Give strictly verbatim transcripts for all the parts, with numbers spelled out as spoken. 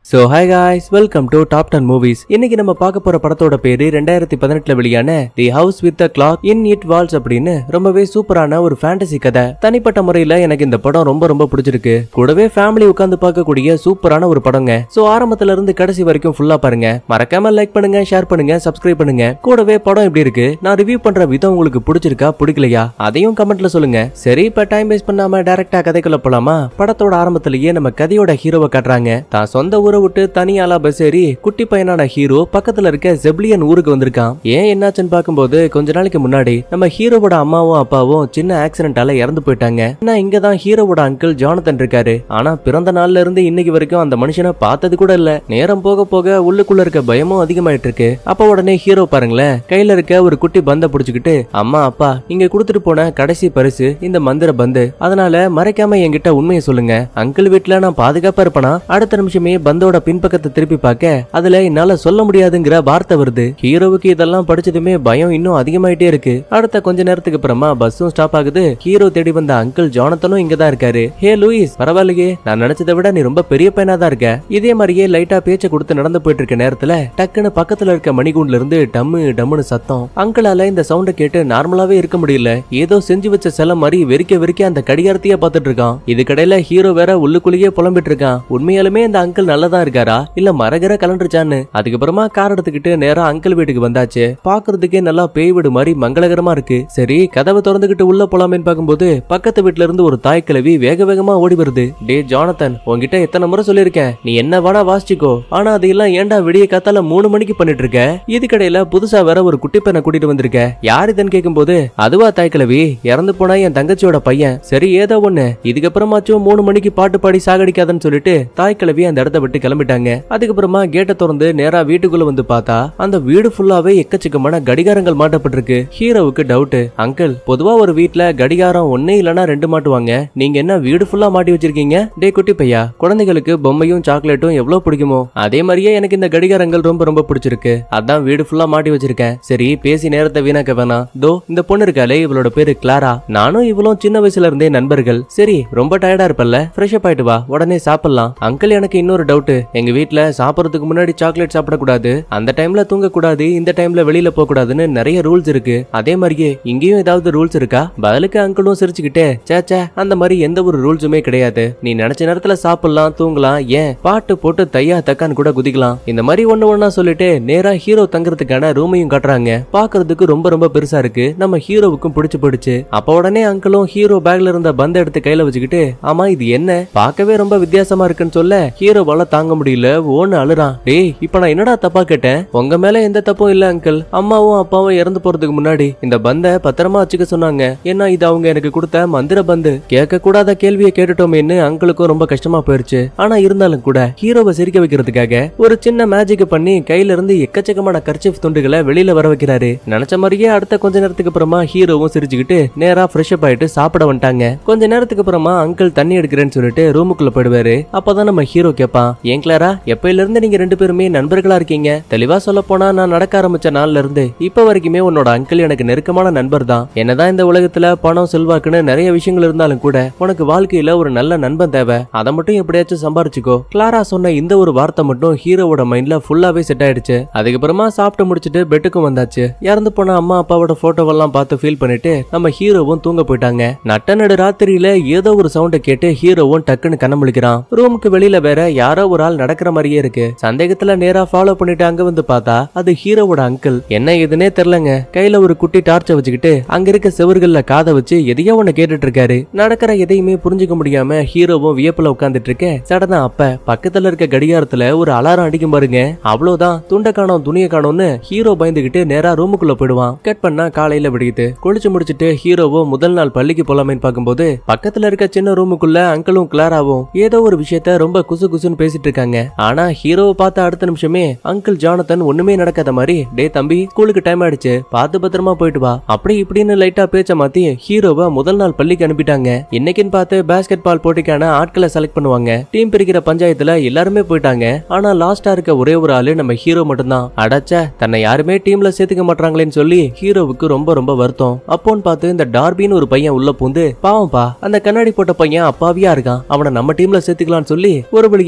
So hi guys, welcome to Top ten Movies. இன்னைக்கு நம்ம பார்க்க போற படத்தோட பேரு ரெண்டாயிரத்தி பதினெட்டுல வெளியான The House with the Clock in It Walls அப்படின்னு ரொம்பவே சூப்பரான ஒரு ஃபேண்டசி கதை. தனிப்பட்ட முறையில எனக்கு இந்த படம் ரொம்ப ரொம்ப பிடிச்சிருக்கு. கூடவே ஃபேமிலி உட்கார்ந்து பார்க்கக்கூடிய சூப்பரான ஒரு படங்க. சோ ஆரம்பத்துல இருந்து கடைசி வரைக்கும் ஃபுல்லா பாருங்க. மறக்காம லைக் பண்ணுங்க, ஷேர் பண்ணுங்க, சப்ஸ்கிரைப் பண்ணுங்க. கூடவே படம் எப்படி இருக்கு, நான் ரிவ்யூ பண்ற விதம் உங்களுக்கு பிடிச்சிருக்கா பிடிக்கலையா அதையும் கமெண்ட்ல சொல்லுங்க. சரி, இப்ப டைம் வேஸ்ட் பண்ணாம டைரக்டா கதைக்குள்ள போலாமா? படத்தோட ஆரம்பத்திலேயே நம்ம கதையோட ஹீரோவை காட்டுறாங்க. தான் சொந்த ஊரை விட்டு தனியாலா பஸ் ஏறி குட்டி பையனான ஹீரோ பக்கத்துல இருக்க ஜெப்லியன் ஊருக்கு வந்திருக்கான். ஏன் என்னாச்சுன்னு பாக்கும்போது கொஞ்ச நாளைக்கு முன்னாடி நம்ம ஹீரோவோட அம்மாவும் அப்பாவும் சின்ன ஆக்சிடென்டால இறந்து போயிட்டாங்க. ஆனா இங்கதான் ஹீரோவோட அங்கிள் ஜானதன் இருக்காரு. ஆனா பிறந்த நாள்ல இருந்து இன்னைக்கு வரைக்கும் அந்த மனுஷனை பார்த்தது கூட இல்ல. நேரம் போக போக உள்ளுக்குள்ள இருக்க பயமும் அதிகமாயிட்டு இருக்கு. அப்ப உடனே ஹீரோ பாருங்களேன், கையில இருக்க ஒரு குட்டி பந்த புடிச்சுக்கிட்டு, அம்மா அப்பா இங்க குடுத்துட்டு போன கடைசி பரிசு இந்த மந்திர பந்து, அதனால மறைக்காம என்கிட்ட உண்மையை சொல்லுங்க. அங்கிள் வீட்டுல நான் பாதுகாப்பா இருப்பனா? அடுத்த நிமிஷமே பந்தோட பின்பக்கத்தை திருப்பி பார்க்க அதுல என்னால சொல்ல முடியாதுங்கிற வார்த்தை வருது. ஹீரோவுக்கு இதெல்லாம் படிச்சதுமே பயம் இன்னும் அதிகமாயிட்டே இருக்கு. அடுத்த கொஞ்ச நேரத்துக்கு அப்புறமா பஸ்ஸும் ஸ்டாப் ஆகுது. ஹீரோ தேடி வந்த அங்கிள் ஜானத்தனும் இங்கதான் இருக்காரு. ஹே லூயிஸ், பரவாயில்லையே, நான் நினைச்சதை விட நீ ரொம்ப பெரிய பையனா தான் இருக்க. இதே மாதிரியே லைட்டா பேச்ச கொடுத்து நடந்து போயிட்டு இருக்க நேரத்துல டக்குன்னு பக்கத்துல இருக்க மணிகூண்ட்ல இருந்து டம்மு டம்முன்னு சத்தம். அங்கிளால இந்த சவுண்ட கேட்டு நார்மலாவே இருக்க முடியல. ஏதோ செஞ்சு வச்ச சில மாதிரி வெறிக்க வெறிக்க அந்த கடிகாரத்தையே பார்த்துட்டு இருக்கான். இதுக்கடையில ஹீரோ வேற உள்ளுக்குள்ளேயே புலம்பிட்டு இருக்கான். உண்மையாலுமே இந்த அங்கிள் நல்லதா இருக்காரா இல்ல மரகர கலண்டுச்சான்னு. அதுக்கப்புறமா கார் எடுத்துக்கிட்டு நேரா அங்கிள் வீட்டுக்கு வந்தாச்சு. பாக்குறதுக்கே நல்லா பேய் வீடு மாதிரி மங்களகரமா இருக்கு. சரி, கதவை திறந்துகிட்டு உள்ள போலாமேன்னு பாக்கும்போது பக்கத்து வீட்டுல இருந்து ஒரு தாய் கிழவி வேக வேகமா ஓடி வருது. டே ஜானதன், உன்கிட்ட எத்தனை முறை சொல்லிருக்கேன், நீ என்ன வேணா வாசிச்சுக்கோ, ஆனா அதெல்லாம் ஏன்டா விடிய காத்தால மூணு மணிக்கு பண்ணிட்டு இருக்க? இதுக்கடையில புதுசா வேற ஒரு குட்டி பையனை கூட்டிட்டு வந்திருக்க, யார் இதுன்னு கேட்கும் போது, அதுவா தாய் கிழவி, இறந்து போனா என் தங்கச்சியோட பையன். சரி, ஏதோ ஒண்ணு, இதுக்கப்புறமாச்சும் மூணு மணிக்கு பாட்டு பாடி சாகடிக்காதன்னு சொல்லிட்டு தாய் கிழவி அந்த இடத்த விட்டு கிளம்பிட்டாங்க. அதுக்கப்புறமா கேட்ட திறந்து நேரா வீட்டுக்குள்ள வந்து பார்த்தா அந்த வீடு ஃபுல்லாவே எக்கச்சக்கமான கடிகாரங்கள் மாட்டப்பட்டிருக்கு. ஹீரோவுக்கு டவுட், அங்கிள் பொதுவா ஒரு வீட்ல கடிகாரம் ஒன்னே இல்லனா ரெண்டு மாட்டுவாங்க, நீங்க என்ன வீடு ஃபுல்லா மாட்டி வச்சிருக்கீங்க? டே குட்டி பையா, குழந்தைகளுக்கு பொம்மையும் சாக்லேட்டும் எவ்வளவு பிடிக்குமோ அதே மாதிரியே எனக்கு இந்த கடிகாரங்கள் ரொம்ப ரொம்ப பிடிச்சிருக்கு, அதான் வீடு ஃபுல்லா மாட்டி வச்சிருக்கேன். சரி, பேசி நேரத்தை வீணாக்க வேணாம். தோ இந்த பொண்ணு இருக்காளே, இவளோட பேரு கிளாரா, நானும் இவளும் சின்ன வயசுல இருந்தே நண்பர்கள். சரி, ரொம்ப டயர்டா இருப்பல்ல, ஃப்ரெஷ் அப் ஆயிட்டு வா, உடனே சாப்பிடலாம். அங்கிள் எனக்கு இன்னொரு டவுட், எங்க வீட்ல சாப்பிடறதுக்கு முன்னாடி சாக்லேட் சாப்பிடக்கூடாது, அந்த டைம்ல தூங்க கூடாது, இந்த டைம்ல வெளியில போக கூடாதுன்னு நிறைய ரூல்ஸ் இருக்கு. அதே மாதிரியே இங்கேயும் ஏதாவது ரூல்ஸ் இருக்கா? பதிலுக்கு அங்கிளும் சிரிச்சுக்கிட்டே, சேச்சா அந்த மாதிரி எந்த ஒரு ரூல்ஸுமே கிடையாது, நீ நினைச்ச நேரத்துல சாப்பிடலாம், தூங்கலாம், ஏன் பாட்டு போட்டு தையா தக்கான்னு கூட குதிக்கலாம். இந்த மாதிரி ஒண்ணு ஒண்ணா சொல்லிட்டு நேரா ஹீரோ தங்குறதுக்கான ரூமையும் காட்டுறாங்க. பாக்குறதுக்கு ரொம்ப ரொம்ப பெருசா இருக்கு. நம்ம ஹீரோவுக்கும் பிடிச்சு போயிடுச்சு. அப்ப உடனே அங்கிளும் ஹீரோ பேக்ல இருந்த பந்த எடுத்து கையில வச்சுக்கிட்டு, ஆமா இது என்ன, பார்க்கவே ரொம்ப வித்தியாசமா இருக்குன்னு சொல்ல ஹீரோவால தாங்க முடியல, ஓன்னு அழுறான். டேய், இப்ப நான் என்னடா தப்பா கேட்டேன்? உங்க மேல எந்த தப்பும் இல்ல அங்கிள், அம்மாவும் அப்பாவும் இறந்து போறதுக்கு முன்னாடி இந்த பந்த பத்திரமா வச்சுக்க சொன்னாங்க, ஏன்னா இது அவங்க எனக்கு கொடுத்த மந்திர பந்து. கேட்க கூடாத கேள்வியை கேட்டுட்டோமேன்னு அங்கிளுக்கும் ரொம்ப கஷ்டமா போயிருச்சு. ஆனா இருந்தாலும் கூட ஹீரோவை சிரிக்க வைக்கிறதுக்காக ஒரு சின்ன மேஜிக் பண்ணி கையில இருந்து எக்கச்சக்கமான கர்ச்சீஃப் துண்டுகளை வெளியில வர வைக்கிறாரு. நினைச்ச மாதிரியே அடுத்த கொஞ்ச நேரத்துக்கு அப்புறமா ஹீரோவும் சிரிச்சுக்கிட்டு நேரா ஃப்ரெஷ் அப் ஆயிட்டு சாப்பிட வந்துட்டாங்க. கொஞ்ச நேரத்துக்கு அப்புறமா அங்கிள் தண்ணி எடுக்கிறேன்னு சொல்லிட்டு ரூமுக்குள்ள போயிடுவாரு. அப்பதான் நம்ம ஹீரோ கேட்பான், ஏன் கிளாரா, எப்பையில இருந்து நீங்க ரெண்டு பேருமே நண்பர்களா இருக்கீங்க? தெளிவா சொல்ல போனா நான் நடக்க ஆரம்பிச்ச நாள்ல இருந்து இப்ப வரைக்குமே உன்னோட அங்கிள் எனக்கு நெருக்கமான நண்பர் தான். என்னதான் இந்த உலகத்துல பணம் செல்வாக்குன்னு நிறைய விஷயங்கள் இருந்தாலும் கூட உனக்கு வாழ்க்கையில ஒரு நல்ல நண்பன் தேவை, அதை மட்டும் எப்படியாச்சும் சம்பாரிச்சுக்கோ. கிளாரா சொன்ன இந்த ஒரு வார்த்தை மட்டும் ஹீரோவோட மைண்ட்ல ஃபுல்லாவே செட் ஆயிடுச்சு. அதுக்கப்புறமா சாப்பிட்டு முடிச்சிட்டு பெட்டுக்கும் வந்தாச்சு. இறந்து போன அம்மா அப்பாவோட போட்டோவெல்லாம் பார்த்து ஃபீல் பண்ணிட்டு நம்ம ஹீரோவும் தூங்க போயிட்டாங்க. நட்ட நடு ராத்திரியில ஏதோ ஒரு சவுண்ட கேட்டு ஹீரோவும் டக்குன்னு கண்ண முழிக்கிறான். ரூமுக்கு வெளியில வேற யாரோ ஒரு ஆள் நடக்கிற மாதிரியே இருக்கு. சந்தேகத்துல நேரா ஃபாலோ பண்ணிட்டு அங்க வந்து பார்த்தா அது ஹீரோவோட அங்கிள். என்ன எதுனே தெரியலங்க, கையில ஒரு குட்டி டார்ச்ச வச்சுக்கிட்டு அங்க இருக்க செவர்கள்ல காதை வச்சு எதையோ ஒண்ணு கேட்டுட்டு இருக்காரு. நடக்கிற எதையுமே புரிஞ்சுக்க முடியாம ஹீரோவும் வியப்புல உட்கார்ந்துட்டு இருக்க. சடனா அப்ப பக்கத்துல இருக்க கடிகாரத்துல ஒரு அலாரம் அடிக்கும் பாருங்க. அவ்வளவுதான், துண்ட காணோம் துணிய காணோம்னு ஹீரோ பயந்துகிட்டு நேரா ரூமுக்குள்ள போயிடுவான். கட் பண்ணா காலையில விடியுது. குளிச்சு முடிச்சிட்டு ஹீரோவோ முதல் நாள் பள்ளிக்கு போலாமேன்னு பாக்கும்போது பக்கத்துல இருக்க சின்ன ரூமுக்குள்ள அங்கிளும் கிளாராவும் ஏதோ ஒரு விஷயத்த ரொம்ப குசு குசுன்னு பேசிட்டு இருக்காங்க. ஆனா ஹீரோவை பார்த்த அடுத்த நிமிஷமே அங்கிள் ஜானதன் ஒண்ணுமே நடக்காத மாதிரி, டே தம்பி, ஸ்கூலுக்கு டைம் ஆயிடுச்சு, பார்த்து பத்திரமா போயிட்டு வா, அப்படி இப்படின்னு லைட்டா பேச்ச மாத்தி ஹீரோவை முதல் நாள் பள்ளிக்கு அனுப்பிட்டாங்க. இன்னைக்குன்னு பார்த்து பாஸ்கெட் பால் போட்டிக்கான ஆட்களை செலக்ட் பண்ணுவாங்க. டீம் பிரிக்கிற பஞ்சாயத்துல எல்லாருமே போயிட்டாங்க. ஆனா லாஸ்டா இருக்க ஒரே ஒரு ஆளு நம்ம ஹீரோ மட்டும்தான். அடச்ச, தன்னை யாருமே டீம்ல சேர்த்துக்க மாட்டாங்களேன்னு சொல்லி ஹீரோவுக்கு ரொம்ப ரொம்ப வருத்தம். அப்போன்னு பார்த்து இந்த டார்பின்னு ஒரு பையன் உள்ள பூந்து, பாவம்பா அந்த கண்ணாடி போட்ட பையன் அப்பாவியா இருக்கான், அவனை நம்ம டீம்ல சேர்த்துக்கலாம்னு சொல்லி ஒரு வழியா ஹீரோவை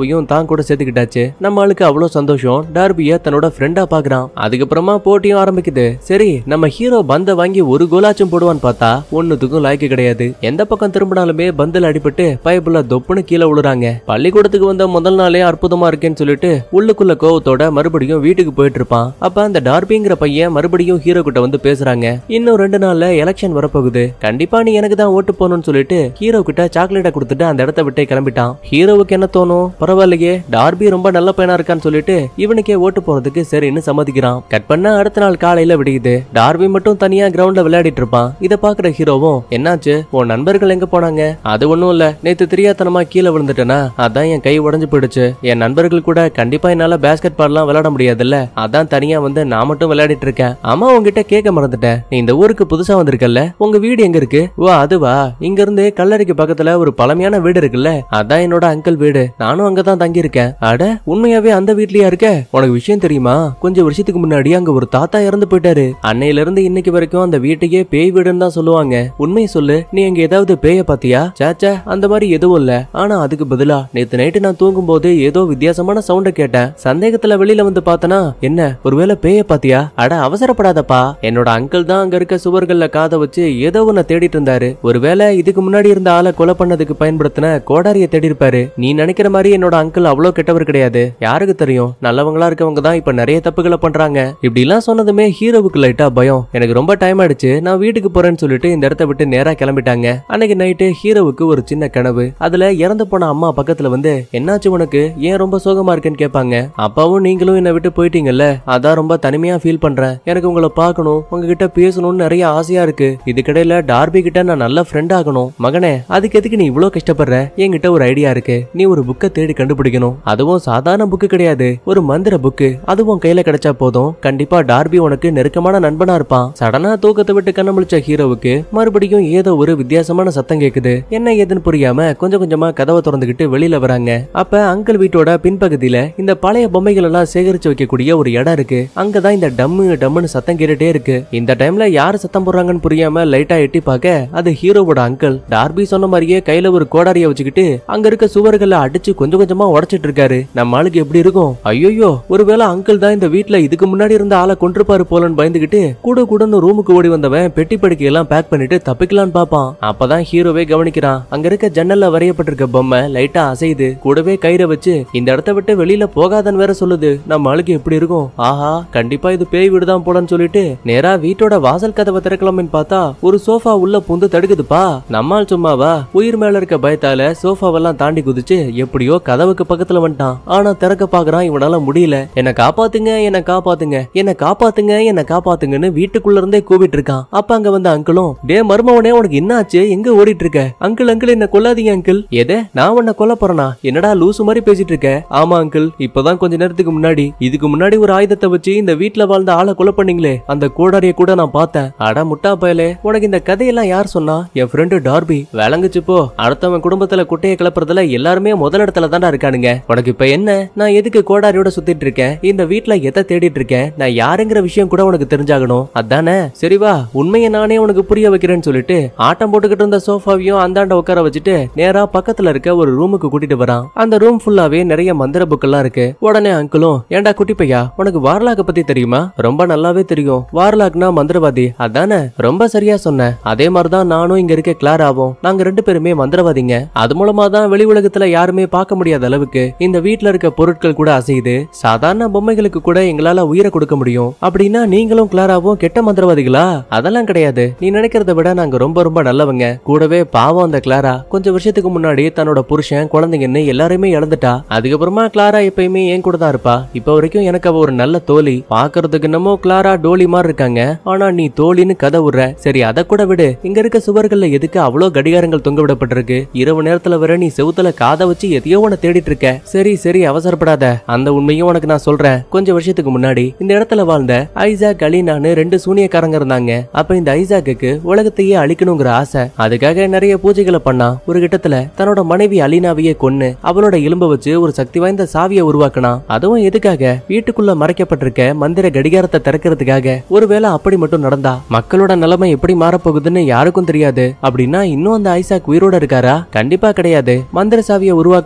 ஹீரோவையும் தான் கூட சேர்த்துக்கிட்டாச்சு. நம்ம ஆளுக்கு அவ்வளவு சந்தோஷம். டார்பிய தன்னோட ஃப்ரெண்டா பாக்குறான். அதுக்கப்புறமா போட்டியும் ஆரம்பிக்குது. சரி நம்ம ஹீரோ பந்த வாங்கி ஒரு கோலாச்சும் போடுவான்னு பார்த்தா ஒன்னுத்துக்கும் லாய்க்கு கிடையாது. எந்த பக்கம் திரும்பினாலுமே பந்தில் அடிபட்டு பைப்புல தொப்புன்னு கீழே விழுறாங்க. பள்ளிக்கூடத்துக்கு வந்த முதல் நாளே அற்புதமா இருக்கேன்னு சொல்லிட்டு உள்ளுக்குள்ள கோவத்தோட மறுபடியும் வீட்டுக்கு போயிட்டு இருப்பான். அப்ப அந்த டார்பிங்கிற பையன் மறுபடியும் ஹீரோ கிட்ட வந்து பேசுறாங்க. இன்னும் ரெண்டு நாள்ல எலெக்ஷன் வரப்போகுது, கண்டிப்பா நீ எனக்கு தான் ஓட்டு போகணும்னு சொல்லிட்டு ஹீரோ கிட்ட சாக்லேட்டை கொடுத்துட்டு அந்த இடத்த விட்டே கிளம்பிட்டான். ஹீரோவுக்கு என்ன தோணும், பரவாயில்லையே டார்பி ரொம்ப நல்ல பையனா இருக்கான்னு சொல்லிட்டு இவனுக்கே ஓட்டு போறதுக்கு சரின்னு சம்மதிக்கிறான். கட் பண்ண அடுத்த நாள் காலையில விடியுது. டார்பி மட்டும் தனியா கிரவுண்ட்ல விளையாடிட்டு இருப்பான். இத பாக்குற ஹீரோவும் என்னாச்சு உன் நண்பர்கள் எங்க போனாங்க? அது ஒண்ணும் இல்ல, நேத்து தெரியாதனமா கீழே விழுந்துட்டேனா, அதான் என் கை உடைஞ்சு போயிடுச்சு. என் நண்பர்கள் கூட கண்டிப்பா என்னால பேஸ்கெட் பால்லாம் விளையாட முடியாதுல்ல, அதான் தனியா வந்து நான் மட்டும் விளையாடிட்டு இருக்கேன். அம்மா உங்ககிட்ட கேட்க மறந்துட்டேன், நீ இந்த ஊருக்கு புதுசா வந்திருக்கல்ல, உங்க வீடு எங்க இருக்கு? ஓ அதுவா, இங்க இருந்து கல்லறைக்கு பக்கத்துல ஒரு பழமையான வீடு இருக்குல்ல, அதான் என்னோட அங்கிள் வீடு. நானும் அங்கதான் தங்கி இருக்கேன். அட உண்மையாவே அந்த வீட்லயா இருக்க? உனக்கு விஷயம் தெரியுமா, கொஞ்சம் வருஷத்துக்கு முன்னாடி அங்க ஒரு தாத்தா இறந்து போயிட்டாரு. அன்னையில இருந்து இன்னைக்கு வரைக்கும் அந்த வீட்டையே பேய் வீடுன்னு தான் சொல்லுவாங்க. உண்மையை சொல்லு, நீ எங்க ஏதாவது பேய பாத்தியா? சாச்சா அந்த மாதிரி எதுவும் இல்ல. ஆனா அதுக்கு பதிலா நேத்து நைட்டு நான் தூங்கும் போது ஏதோ வித்தியாசமான சவுண்ட கேட்டேன். சந்தேகத்துல வெளியில வந்து பார்த்தனா என்ன ஒருவேளை பேய பாத்தியா? அட அவசரப்படாதப்பா, என்னோட அங்கிள் தான் அங்க இருக்க சுவர்கள்ல காத வச்சு ஏதோ ஒன்ன தேடிட்டு இருந்தாரு. ஒருவேளை இதுக்கு முன்னாடி இருந்த ஆளை கொலை பண்ணதுக்கு பயன்படுத்தின கோடாரிய தேடி இருப்பாரு. நீ நினைக்கிற மாதிரி என்னோட அங்கிள் அவ்வளவு கெட்டவர் கிடையாது. யாருக்கு தெரியும், நல்லவங்களா இருக்கவங்க தான் இப்ப நிறைய தப்புகளை பண்றாங்க. இப்படி எல்லாம் சொன்னதுமே ஹீரோவுக்கு லைட்டா பயம். எனக்கு ரொம்ப டைம் ஆயிடுச்சு, நான் வீட்டுக்கு போறேன்னு சொல்லிட்டு இந்த இடத்த விட்டு நேரா கிளம்பிட்டாங்க. அன்னைக்கு நைட்டு ஹீரோவுக்கு ஒரு சின்ன கனவு. அதுல இறந்து போன அம்மா பக்கத்துல வந்து என்னாச்சு உனக்கு, ஏன் ரொம்ப சோகமா இருக்குன்னு கேட்பாங்க. அப்பாவும் நீங்களும் என்ன விட்டு போயிட்டீங்கல்ல, அதான் ரொம்ப தனிமையா ஃபீல் பண்றேன். எனக்கு உங்களை பார்க்கணும், உங்ககிட்ட பேசணும்னு நிறைய ஆசையா இருக்கு. இதுக்கிடையில டார்பி கிட்ட நான் நல்ல ஃப்ரெண்ட் ஆகணும். மகனே அதுக்கு எதுக்கு நீ இவ்வளவு கஷ்டப்படுற? என்கிட்ட ஒரு ஐடியா இருக்கு. நீ ஒரு புக்கை தேடி கண்டுபிடிக்கணும். அதுவும் சாதாரண புக்கு கிடையாது, ஒரு மந்திர புக்கு. அதுவும் கையில கிடைச்சா போதும், கண்டிப்பா டார்பி உனக்கு நெருக்கமான நண்பனா இருப்பான். சடனா தூக்கத்தை விட்டு கண்ண முழிச்ச ஹீரோவுக்கு மறுபடியும் ஏதோ ஒரு வித்தியாசமான சத்தம் கேக்குது. என்ன ஏதுன்னு புரியாம கொஞ்சம் கொஞ்சமா கதவை திறந்துகிட்டு வெளியில வராங்க. அப்ப அங்கிள் வீட்டோட பின்பகுதியில இந்த பழைய பொம்மைகள் எல்லாம் சேகரிச்சு வைக்கக்கூடிய ஒரு இடம் இருக்கு. அங்கதான் இந்த டம்மு டம்முன்னு சத்தம் கேட்டுட்டே இருக்கு. இந்த டைம்ல யாரு சத்தம் போடுறாங்கன்னு புரியாம லைட்டா எட்டி பார்க்க அது ஹீரோவோட அங்கிள். டார்பி சொன்ன மாதிரியே கையில ஒரு கோடாரிய வச்சுக்கிட்டு அங்க இருக்க சுவர்களை அடிச்சு கொஞ்சம் கொஞ்சமா உடைச்சிட்டு இருக்காரு. நம்ம ஆளுக்கு எப்படி இருக்கும், ஐயோ ஒருவேளை அங்கிள் தான் இந்த வீட்டுல இதுக்கு முன்னாடி இருந்த ஆளை கொண்டிருப்பாரு போலன்னு பயந்துகிட்டு கூட கூடன்னு ரூமுக்கு ஓடி வந்தவன் பெட்டி படுக்கை எல்லாம் பேக் பண்ணிட்டு தப்பிக்கலான்னு பாப்பான். அப்பதான் ஹீரோவே கவனிக்கிறான், அங்க இருக்க ஜன்னல்ல வரையப்பட்டிருக்க பொம்மை லைட்டா அசையுது. கூடவே கயிறை வச்சு இந்த இடத்த விட்டு வெளியில போகாதன்னு வேற சொல்லுது. நம்ம ஆளுக்கு எப்படி இருக்கும், ஆஹா கண்டிப்பா இது பேய் வீடுதான் போலன்னு சொல்லிட்டு நேரா வீட்டோட வாசல் கதவை திறக்கலாம்னு பார்த்தா ஒரு சோஃபா உள்ள புந்து தடுக்குதுப்பா. நம்மால் சும்மாவா, உயிர் மேல இருக்க பயத்தால சோஃபாவெல்லாம் தாண்டி குதிச்சு எப்படியோ கதவுக்கு பக்கத்துல வந்துட்டான். ஆனா திறக்க பாக்குறான், இவனால முடியல. என்ன காப்பாத்துங்க என்ன காப்பாத்துங்க என்ன காப்பாத்துங்க என்ன காப்பாத்துங்கன்னு வீட்டுக்குள்ள இருந்தே கூவிட்டு இருக்கான். அப்ப அங்க வந்த அங்கிளும், டே மருமவனே உனக்கு என்ன ஆச்சு, எங்க ஓடிட்டு இருக்க? அங்கிள் அங்கிள் என்ன கொல்லாதீங்க அங்கிள். எதே நான் உன்னை கொல்ல போறேனா? என்னடா லூசு மாதிரி பேசிட்டு இருக்க? ஆமா அங்கிள், இப்பதான் கொஞ்ச நேரத்துக்கு முன்னாடி இதுக்கு முன்னாடி ஒரு ஆயுதத்தை வச்சு இந்த வீட்டுல வாழ்ந்த ஆளை கொலை பண்ணீங்களே, அந்த கோடாரிய கூட நான் பார்த்தேன். அட முட்டா பயலே, உனக்கு இந்த கதையெல்லாம் யார் சொன்னா? என் ஃப்ரெண்டு டார்பி. விளங்குச்சு போ, அடுத்தவன் குடும்பத்துல குட்டையை கிளப்புறதுல எல்லாருமே முதல் இடத்துல தான்டா இருக்கானுங்க. உனக்கு இப்ப என்ன, நான் எதுக்கு கோடாரியோட சுத்திட்டு இருக்கேன், இந்த வீட்டுல எதை தேடிட்டு இருக்கேன், நான் யாருங்கிற விஷயம் கூட உனக்கு தெரிஞ்சாகணும் அதானே? சரிவா, உண்மையை நானே உனக்கு புரிய வைக்கிறேன்னு சொல்லிட்டு ஆட்டம் போட்டுக்கிட்டு இருந்த சோஃபாவையும் அந்தாண்ட உட்கார வச்சுட்டு நேரா பக்கத்துல இருக்க ஒரு ரூமுக்கு கூட்டிட்டு வரான். அந்த ரூம் ஃபுல்லாவே நிறைய மந்திர புக் எல்லாம் இருக்கு. உடனே அங்கிளும், ஏண்டா குட்டி பையா உனக்கு வார்லாக பத்தி தெரியுமா? ரொம்ப நல்லாவே தெரியும். வார்லாக்னா மந்திரவாதி அதானே? ரொம்ப சரியா சொன்ன. அதே மாதிரிதான் நானும் இங்க இருக்க கிளாராவும், நாங்க ரெண்டு பேருமே மந்திரவாதிங்க. அது மூலமா தான் வெளி உலகத்துல யாருமே பார்க்க முடியாத அளவுக்கு இந்த வீட்டுல இருக்க பொருட்கள் கூட அசையுது. சாதாரண பொம்மைகளுக்கு கூட எங்களால உயிரை கொடுக்க முடியும். அப்படின்னா நீங்களும் கிளாராவும் கெட்ட மந்திரவாதிகளா? அதெல்லாம் கிடையாது, நீ நினைக்கிறத விட நாங்க ரொம்ப ரொம்ப நல்லவங்க. கூடவே பாவம் அந்த கிளாரா கொஞ்சம் வருஷத்துக்கு முன்னாடி தன்னோட புருஷன் குழந்தைங்கன்னு எல்லாருமே இழந்துட்டா. அதுக்கப்புறமா கிளாரா எப்பயுமே என் கூட தான் இருப்பா. இப்ப வரைக்கும் எனக்கு அவ ஒரு நல்ல தோழி. பாக்குறதுக்கு என்னமோ கிளாரா டோலி மாதிரி இருக்காங்க, ஆனா நீ தோழின்னு கதை விடுற. சரி அத கூட விடு, இங்க இருக்க சுவர்கள்ல எதுக்கு அவ்வளவு கடிகாரங்கள் தொங்க விடப்பட்டிருக்கு? இரவு நேரத்துல வர நீ செவுத்துல காதை வச்சு எதையோ உன தேடிட்டு இருக்க. சரி சரி அவசரப்படாத, அந்த உண்மையும் உனக்கு நான் சொல்றேன். கொஞ்சம் வருஷத்துக்கு முன்னாடி இந்த இடத்துல வாழ்ந்த ஐசாக் அலினான்னு ரெண்டு சூனியக்காரங்க இருந்தாங்க. அப்ப இந்த ஐசாக்கு உலகத்தையே அழிக்கணுங்கிற ஆசை. அதுக்காக நிறைய பூஜைகளை பண்ணா. ஒரு கிட்டத்துல தன்னோட மனைவி அலினாவையே கொன்னு அவளோட எலும்ப வச்சு ஒரு சக்தி வாய்ந்த சாவியை உருவாக்கினா. அதுவும் எதுக்காக? வீட்டுக்குள்ள மறைக்கப்பட்டிருக்க மந்திர கடிகாரத்தை திறக்கிறதுக்காக. ஒருவேளை அப்படி மட்டும் நடந்தா மக்களோட நிலைமை எப்படி மாறப்போகுதுன்னு யாருக்கும் தெரியாது. அப்படின்னா இன்னும் அந்த ஐசாக் உயிரோட இருக்காரா? கண்டிப்பா கிடையாது. மந்திர சாவியை உருவாக்கும் போது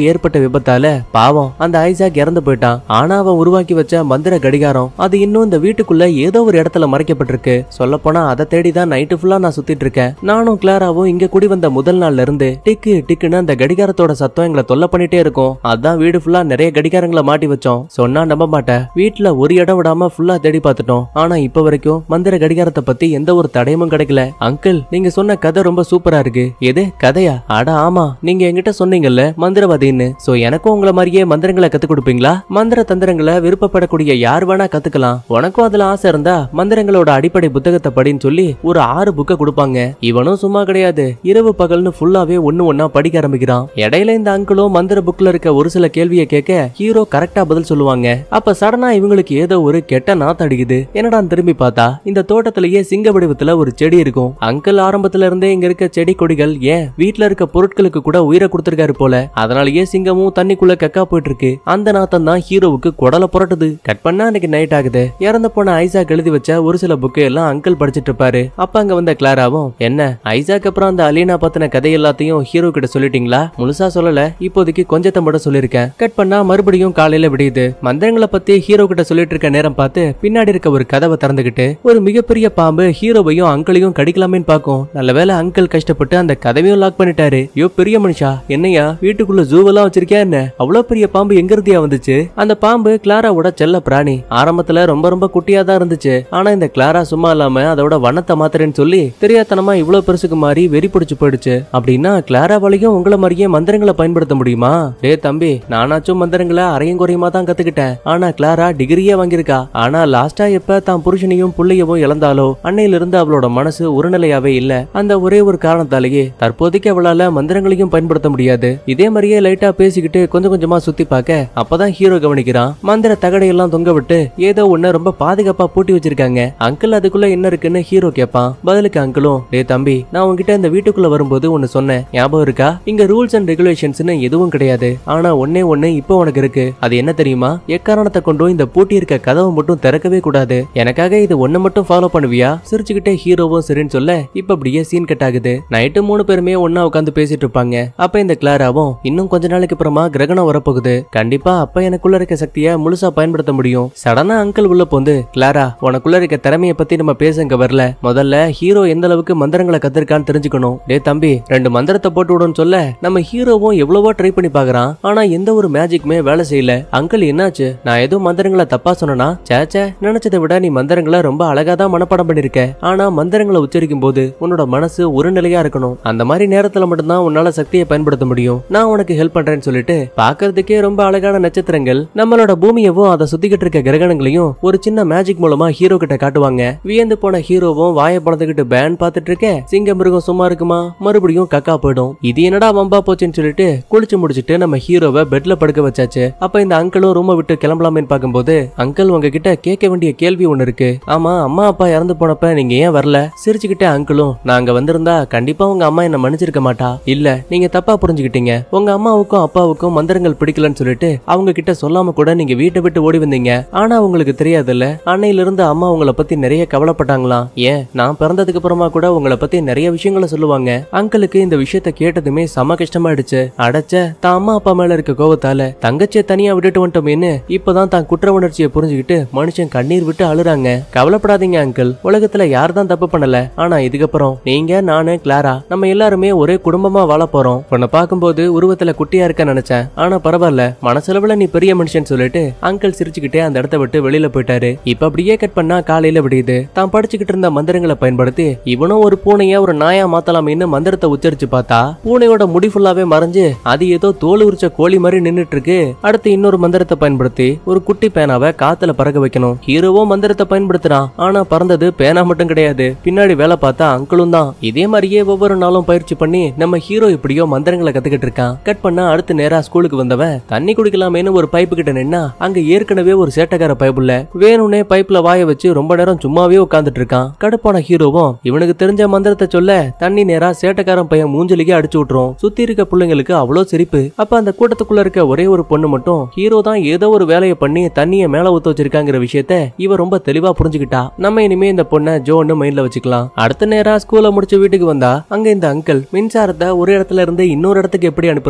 ஏற்பட்ட விபத்தால பாவம் அந்த ஐசாக் இறந்து போயிட்டான். ஆனா அவன் உருவாக்கி வச்ச மந்திர கடிகாரம் அது இன்னும் இந்த வீட்டுக்குள்ள ஏதோ ஒரு இடத்துல மறைக்கப்பட்டிருக்கு. சொல்ல போனா அதை தேடிதான் நைட்டு ஃபுல்லா நான் சுத்திட்டு இருக்கேன். நானும் கிளாராவும் இங்க குடி வந்த முதல் நாள்ல இருந்து டிக்கு டிக்குன்னு அந்த கடிகாரத்தோட சத்தம் எங்களை தொல்லை பண்ணிட்டே இருக்கும். அதான் வீடு ஃபுல்லா நிறைய கடிகாரங்களை மாட்டி வச்சோம். சொன்னா நம்ப மாட்டேன், வீட்டுல ஒரு இடம் விடாம ஃபுல்லா தேடி பார்த்துட்டோம். ஆனா இப்ப வரைக்கும் மந்திர கடிகாரத்தை பத்தி எந்த ஒரு தடயமும் கிடைக்கல. அங்கிள், நீங்க சொன்ன கதை ரொம்ப சூப்பரா இருக்கு. எது கதையா? அட ஆமா, நீங்க என்கிட்ட சொன்னீங்கல்ல மந்திரவாதின்னு. சோ எனக்கும் உங்களை மாதிரியே மந்திரங்களை கத்து கொடுப்பீங்களா? மந்திர தந்திரங்களை விருப்பப்படக்கூடிய யார் வேணா கத்துக்கலாம். உனக்கும் அதுல ஆசை இருந்தா மந்திரங்களோட அடிப்படை புத்தகத்தை படின்னு சொல்லி ஒரு ஆறு புக்க கொடுப்பாங்க. இவனும் சும்மா கிடையாது, இரவு பகல்னு ஃபுல்லாவே ஒண்ணு ஒன்னா படிக்க ஆரம்பிக்கிறான். இடையில இந்த அங்கிளும் மந்திர புக்ல இருக்க ஒரு சில கேள்வியை கேட்க ஹீரோ கரெக்டா பதில் சொல்லுவாங்க. அப்ப சடனா இவங்களுக்கு ஏதோ ஒரு கெட்ட நாத்தம் அடிக்குது. என்னடா திரும்பி பார்த்தா இந்த தோட்டத்திலேயே சிங்க வடிவத்துல ஒரு செடி இருக்கும். அங்கிள் ஆரம்பத்துல இருந்தே இங்க இருக்க செடி கொடிகள் ஏன் வீட்டுல இருக்க பொருட்களுக்கு கூட உயிரை கொடுத்திருக்காரு போல. அதனாலயே சிங்கமும் தண்ணிக்குள்ள கக்கா போயிட்டு இருக்கு. அந்த நாத்தம் தான் ஹீரோவுக்கு குடலை புரட்டுது. கட் பண்ணா அன்னைக்கு நைட் ஆகுது. இறந்து போன ஐசாக் எழுதி வச்ச ஒரு சில புக்கு எல்லாம் அங்கிள் படிச்சிட்டு இருப்பாரு. அப்ப அங்க வந்த கிளாராவும், என்ன ஐசாக் அப்புறம் அந்த அலீனா பத்தின கதை எல்லாத்தையும் ஹீரோ கிட்ட சொல்லிட்டீங்களா? முழுசா சொல்லல, இப்போதைக்கு கொஞ்சத்தை மட்டும் சொல்லிருக்கேன். கட் பண்ணா மறுபடியும் காலையில விடியுது. மந்திரங்களை பத்தி ஹீரோ கிட்ட சொல்லிட்டு இருக்க நேரம் பார்த்து பின்னாடி இருக்க ஒரு கதவை திறந்துகிட்டு ஒரு மிகப்பெரிய பாம்பு ஹீரோவையும் அங்கிளையும் கடிக்கலாமேன்னு பாக்கும். நல்லவேளை அங்கிள் கஷ்டப்பட்டு அந்த கதவையும் லாக் பண்ணிட்டாரு. யோ பெரிய மனுஷா, என்னையா வீட்டுக்குள்ள ஜூவெல்லாம் வச்சிருக்கியா என்ன? அவ்வளவு பெரிய பாம்பு எங்க இருந்தியா வந்துச்சு? அந்த பாம்பு கிளாராவோட செல்ல பிராணி. ஆரம்பத்துல ரொம்ப ரொம்ப குட்டியா தான் இருந்துச்சு. ஆனா இந்த கிளாரா சும்மா இல்லாம அதோட வண்ணத்தை மாத்திரன்னு சொல்லி தெரியாதனமா இவ்வளவு பெருசுக்கு மாறி வெறி பிடிச்சு போயிடுச்சு. அப்படின்னா கிளாராவாலையும் உங்களை மாதிரியே மந்திரங்களை பயன்படுத்த முடியுமா? டே தம்பி, நானாச்சும் மந்திரங்களை அரையும் குறையுமா தான் கத்துக்கிட்டேன். ஆனா கிளாரா டிகிரியே வாங்கியிருக்கா. ஆனா லாஸ்டா எப்ப தான் புருஷனையும் புள்ளையவும் இழந்தாலோ அன்னையில இருந்து அவளோட மனசு ஒரு நிலையாவே இல்ல. அந்த ஒரே ஒரு காரணத்தாலேயே தற்போதைக்கு அவளால மந்திரங்களையும் பயன்படுத்த முடியாது. இதே மாதிரியே லைட்டா பேசிக்கிட்டு கொஞ்சம் கொஞ்சமா சுத்தி பார்க்க அப்பதான் ஹீரோ கவனிக்கிறான், மந்திர தகடையெல்லாம் தொங்க விட்டு ஏதோ ஒண்ணு ரொம்ப பாதுகாப்பா பூட்டி வச்சிருக்காங்க. அங்கிள் அதுக்குள்ள என்ன இருக்குன்னு ஹீரோ கேட்பான். பதிலுக்கு அங்கிளும், டே தம்பி, நான் உங்ககிட்ட இந்த வீட்டுக்குள்ள வரும்போது ஒன்னு சொன்னேன், ஞாபகம் இருக்கா? இங்க ரூல்ஸ் அண்ட் ரெகுலேஷன்ஸ்னு எதுவும் கிடையாது. ஆனா ஒன்னே ஒண்ணு இப்போ உனக்கு இருக்கு. அது என்ன தெரியுமா? எக்காரணத்தை கொண்டும் இந்த பூட்டி இருக்க கதவை மட்டும் திறக்கவே கூடாது. எனக்காக இது ஒண்ணு மட்டும் ஃபாலோ பண்ணுவியா? சிரிச்சுக்கிட்டே ஹீரோவும் சரின்னு சொல்ல இப்ப அப்படியே சீன் கட் ஆகுது. நைட்டு மூணு பேருமே ஒன்னா உட்காந்து பேசிட்டு இருப்பாங்க. அப்ப இந்த கிளாராவும், இன்னும் கொஞ்ச நாளைக்கு அப்புறமா கிரகணம் வரப்போகுது. கண்டிப்பா அப்ப எனக்குள்ள இருக்க சக்தியை முழுசா பயன்படுத்த முடியும். சடனா அங்கிள் உள்ள போந்து, கிளாரா, உனக்குள்ள இருக்க திறமைய பத்தி நம்ம பேசுங்க வரல. முதல்ல ஹீரோ எந்த அளவுக்கு மந்திரங்களை கத்திருக்கான்னு தெரிஞ்சுக்கணும். டே தம்பி, ரெண்டு மந்திரத்தை போட்டு விடுன்னு சொல்ல நம்ம ஹீரோவும் எவ்வளவோ ட்ரை பண்ணி பாக்குறான். ஆனா எந்த ஒரு மேஜிக்குமே வேலை செய்யல. அங்கிள் என்னாச்சு? நான் ஏதோ மந்திரங்களை தப்பா சொன்னா? சேச்சே, நினைச்சதை விட நீ மந்திரங்களை ரொம்ப அழகா தான் மனப்பாடம் பண்ணிருக்க. ஆனா மந்திரங்களை உச்சரிக்கும் போது உன்னோட மனசு ஒரு நிலையா இருக்கணும். அந்த மாதிரி நேரத்துல மட்டும்தான் உன்னால சக்தியை பயன்படுத்த முடியும். நான் உனக்கு ஹெல்ப் பண்றேன்னு சொல்லிட்டு பாக்குறதுக்கே ரொம்ப அழகான நட்சத்திரங்கள் நம்மளோட பூமியவும் அதை சுத்திக்கிட்டு இருக்க கிரகணங்களையும் ஒரு சின்ன மேஜிக் மூலமா ஹீரோ கிட்ட காட்டுவாங்க. வியந்து போன ஹீரோவும் வாயை பழந்துகிட்டு பேன் பாத்துட்டு இருக்க சிங்க மிருகம் சும்மா இருக்குமா? மறுபடியும் கக்கா போயிடும். இது என்னடா வம்பா போச்சுன்னு சொல்லிட்டு குளிச்சு முடிச்சுட்டு நம்ம ஹீரோவை பெட்ல படுக்க வச்சாச்சு. அப்ப இந்த அங்கிளும் ரூமை விட்டு கிளம்பலாமேன்னு பாக்கும்போது, அங்கிள் உங்ககிட்ட கேட்க வேண்டிய கேள்வி ஒண்ணு இருக்கு. ஆமா, அம்மா அப்பா இறந்து போனப்ப நீங்க ஏன் வரல? சிரிச்சுக்கிட்டே அங்கிளும், நாங்க வந்திருந்தா கண்டிப்பா உங்க அம்மா என்ன மன்னிச்சிருக்க மாட்டா. இல்ல, நீங்க தப்பா புரிஞ்சுக்கிட்டீங்க. உங்க அம்மாவுக்கும் அப்பாவுக்கும் மந்திரங்கள் பிடிக்கலன்னு சொல்லிட்டு அவங்க கிட்ட சொல்லாம கூட நீங்க வீட்டை விட்டு ஓடி வந்தீங்க. ஆனா உங்களுக்கு தெரியாதுல்ல, அன்னையில இருந்து அம்மா உங்களை பத்தி நிறைய கவலைப்பட்டாங்களாம். ஏன், நான் பிறந்ததுக்கு அப்புறமா கூட உங்களை பத்தி நிறைய விஷயங்களை சொல்லுவாங்க. அங்கிளுக்கு இந்த விஷயத்த கேட்டதுமே செம கஷ்டமாயிடுச்சு. அடைச்ச தான் அம்மா அப்பா மேல இருக்க கோவத்தால தங்கச்சியை தனியா விட்டுட்டு வந்துட்டோமேன்னு இப்பதான் தான் குற்ற உணர்ச்சியை புரிஞ்சுக்கிட்டு மனுஷன் கண்ணீர் விட்டு அழுறாங்க. கவலைப்படாதீங்க அங்கிள், உலகத்துல யார் தான் தப்பு பண்ணல. ஆனா இதுக்கப்புறம் நீங்க, நானு, கிளாரா நம்ம எல்லாருமே ஒரே குடும்பமா வாழ போறோம். உன்னை பார்க்கும்போது உருவத்துல குட்டியா இருக்க நினைச்சேன். ஆனா பரவாயில்ல, மனசளவுல நீ பெரிய மனுஷன் சொல்லிட்டு அங்கிள் சிரிச்சுக்கிட்டே அந்த இடத்த விட்டு வெளியில போயிட்டாரு. இப்ப அப்படியே கட் பண்ணா காலையில விடியுது. தான் படிச்சுக்கிட்டு இருந்த மந்திரங்களை பயன்படுத்தி இவனும் ஒரு பூனைய ஒரு நாயா மாத்தலாமேன்னு மந்திரத்தை உச்சரிச்சு பார்த்தா பூனையோட முடி ஃபுல்லாவே மறைஞ்சு அது ஏதோ தோல் உரிச்ச கோழி மாதிரி நின்னுட்டு இருக்கு. அடுத்து இன்னொரு மந்திரத்தை பயன்படுத்தி ஒரு குட்டி பேனாவை காத்துல பறக்க வைக்கணும். ஹீரோவோ மந்திரத்தை பயன்படுத்துறான். ஆனா பறந்தது பேனா மட்டும் கிடையாது, பின்னாடி வேலை பார்த்தா அங்கிளும் தான். இதே மாதிரியே ஒவ்வொரு நாளும் பயிற்சி பண்ணி நம்ம ஹீரோ இப்படியோ மந்திரங்களை கத்துக்கிட்டு இருக்கான். கட் பண்ணா அடுத்து நேரா ஸ்கூலுக்கு வந்தவன் தண்ணி குடிக்கலாமேன்னு ஒரு பைப்பு கிட்ட நின்னா அங்க ஏற்கனவே ஒரு சேட்டக்கார பைப்புல வேணும்னே பைப்ல வாய வச்சு ரொம்ப நேரம் சும்மாவே உட்கார்ந்துட்டு இருக்கான். கடுப்பான ஹீரோவும் இவனுக்கு தெரிஞ்ச மந்திரத்தை சொல்ல தண்ணி நேரா சேட்டக்காரன் பையன் மூஞ்சலிக்கே அடிச்சு விட்டுரும். சுத்தி இருக்க பிள்ளைங்களுக்கு அவ்வளவு சிரிப்பு. அப்ப அந்த கூட்டத்துக்குள்ள இருக்க ஒரே ஒரு பொண்ணு மட்டும் ஹீரோ தான் ஏதோ ஒரு வேலையை பண்ணி தண்ணிய மேல ஊத்த வச்சிருக்காங்கிற விஷயத்த இவ ரொம்ப தெளிவா புரிஞ்சுக்கிட்டா. நம்ம இனிமே இந்த பொண்ணை ஜோன்னு மைண்ட்ல வச்சுக்கலாம். அடுத்த நேரா ஸ்கூல முடிச்சு வீட்டுக்கு வந்தா அங்க இந்த அங்கிள் மின்சாரத்தை ஒரு இடத்துல இருந்து இன்னொரு இடத்துக்கு எப்படி அனுப்புறதுன்னு பயிற்சி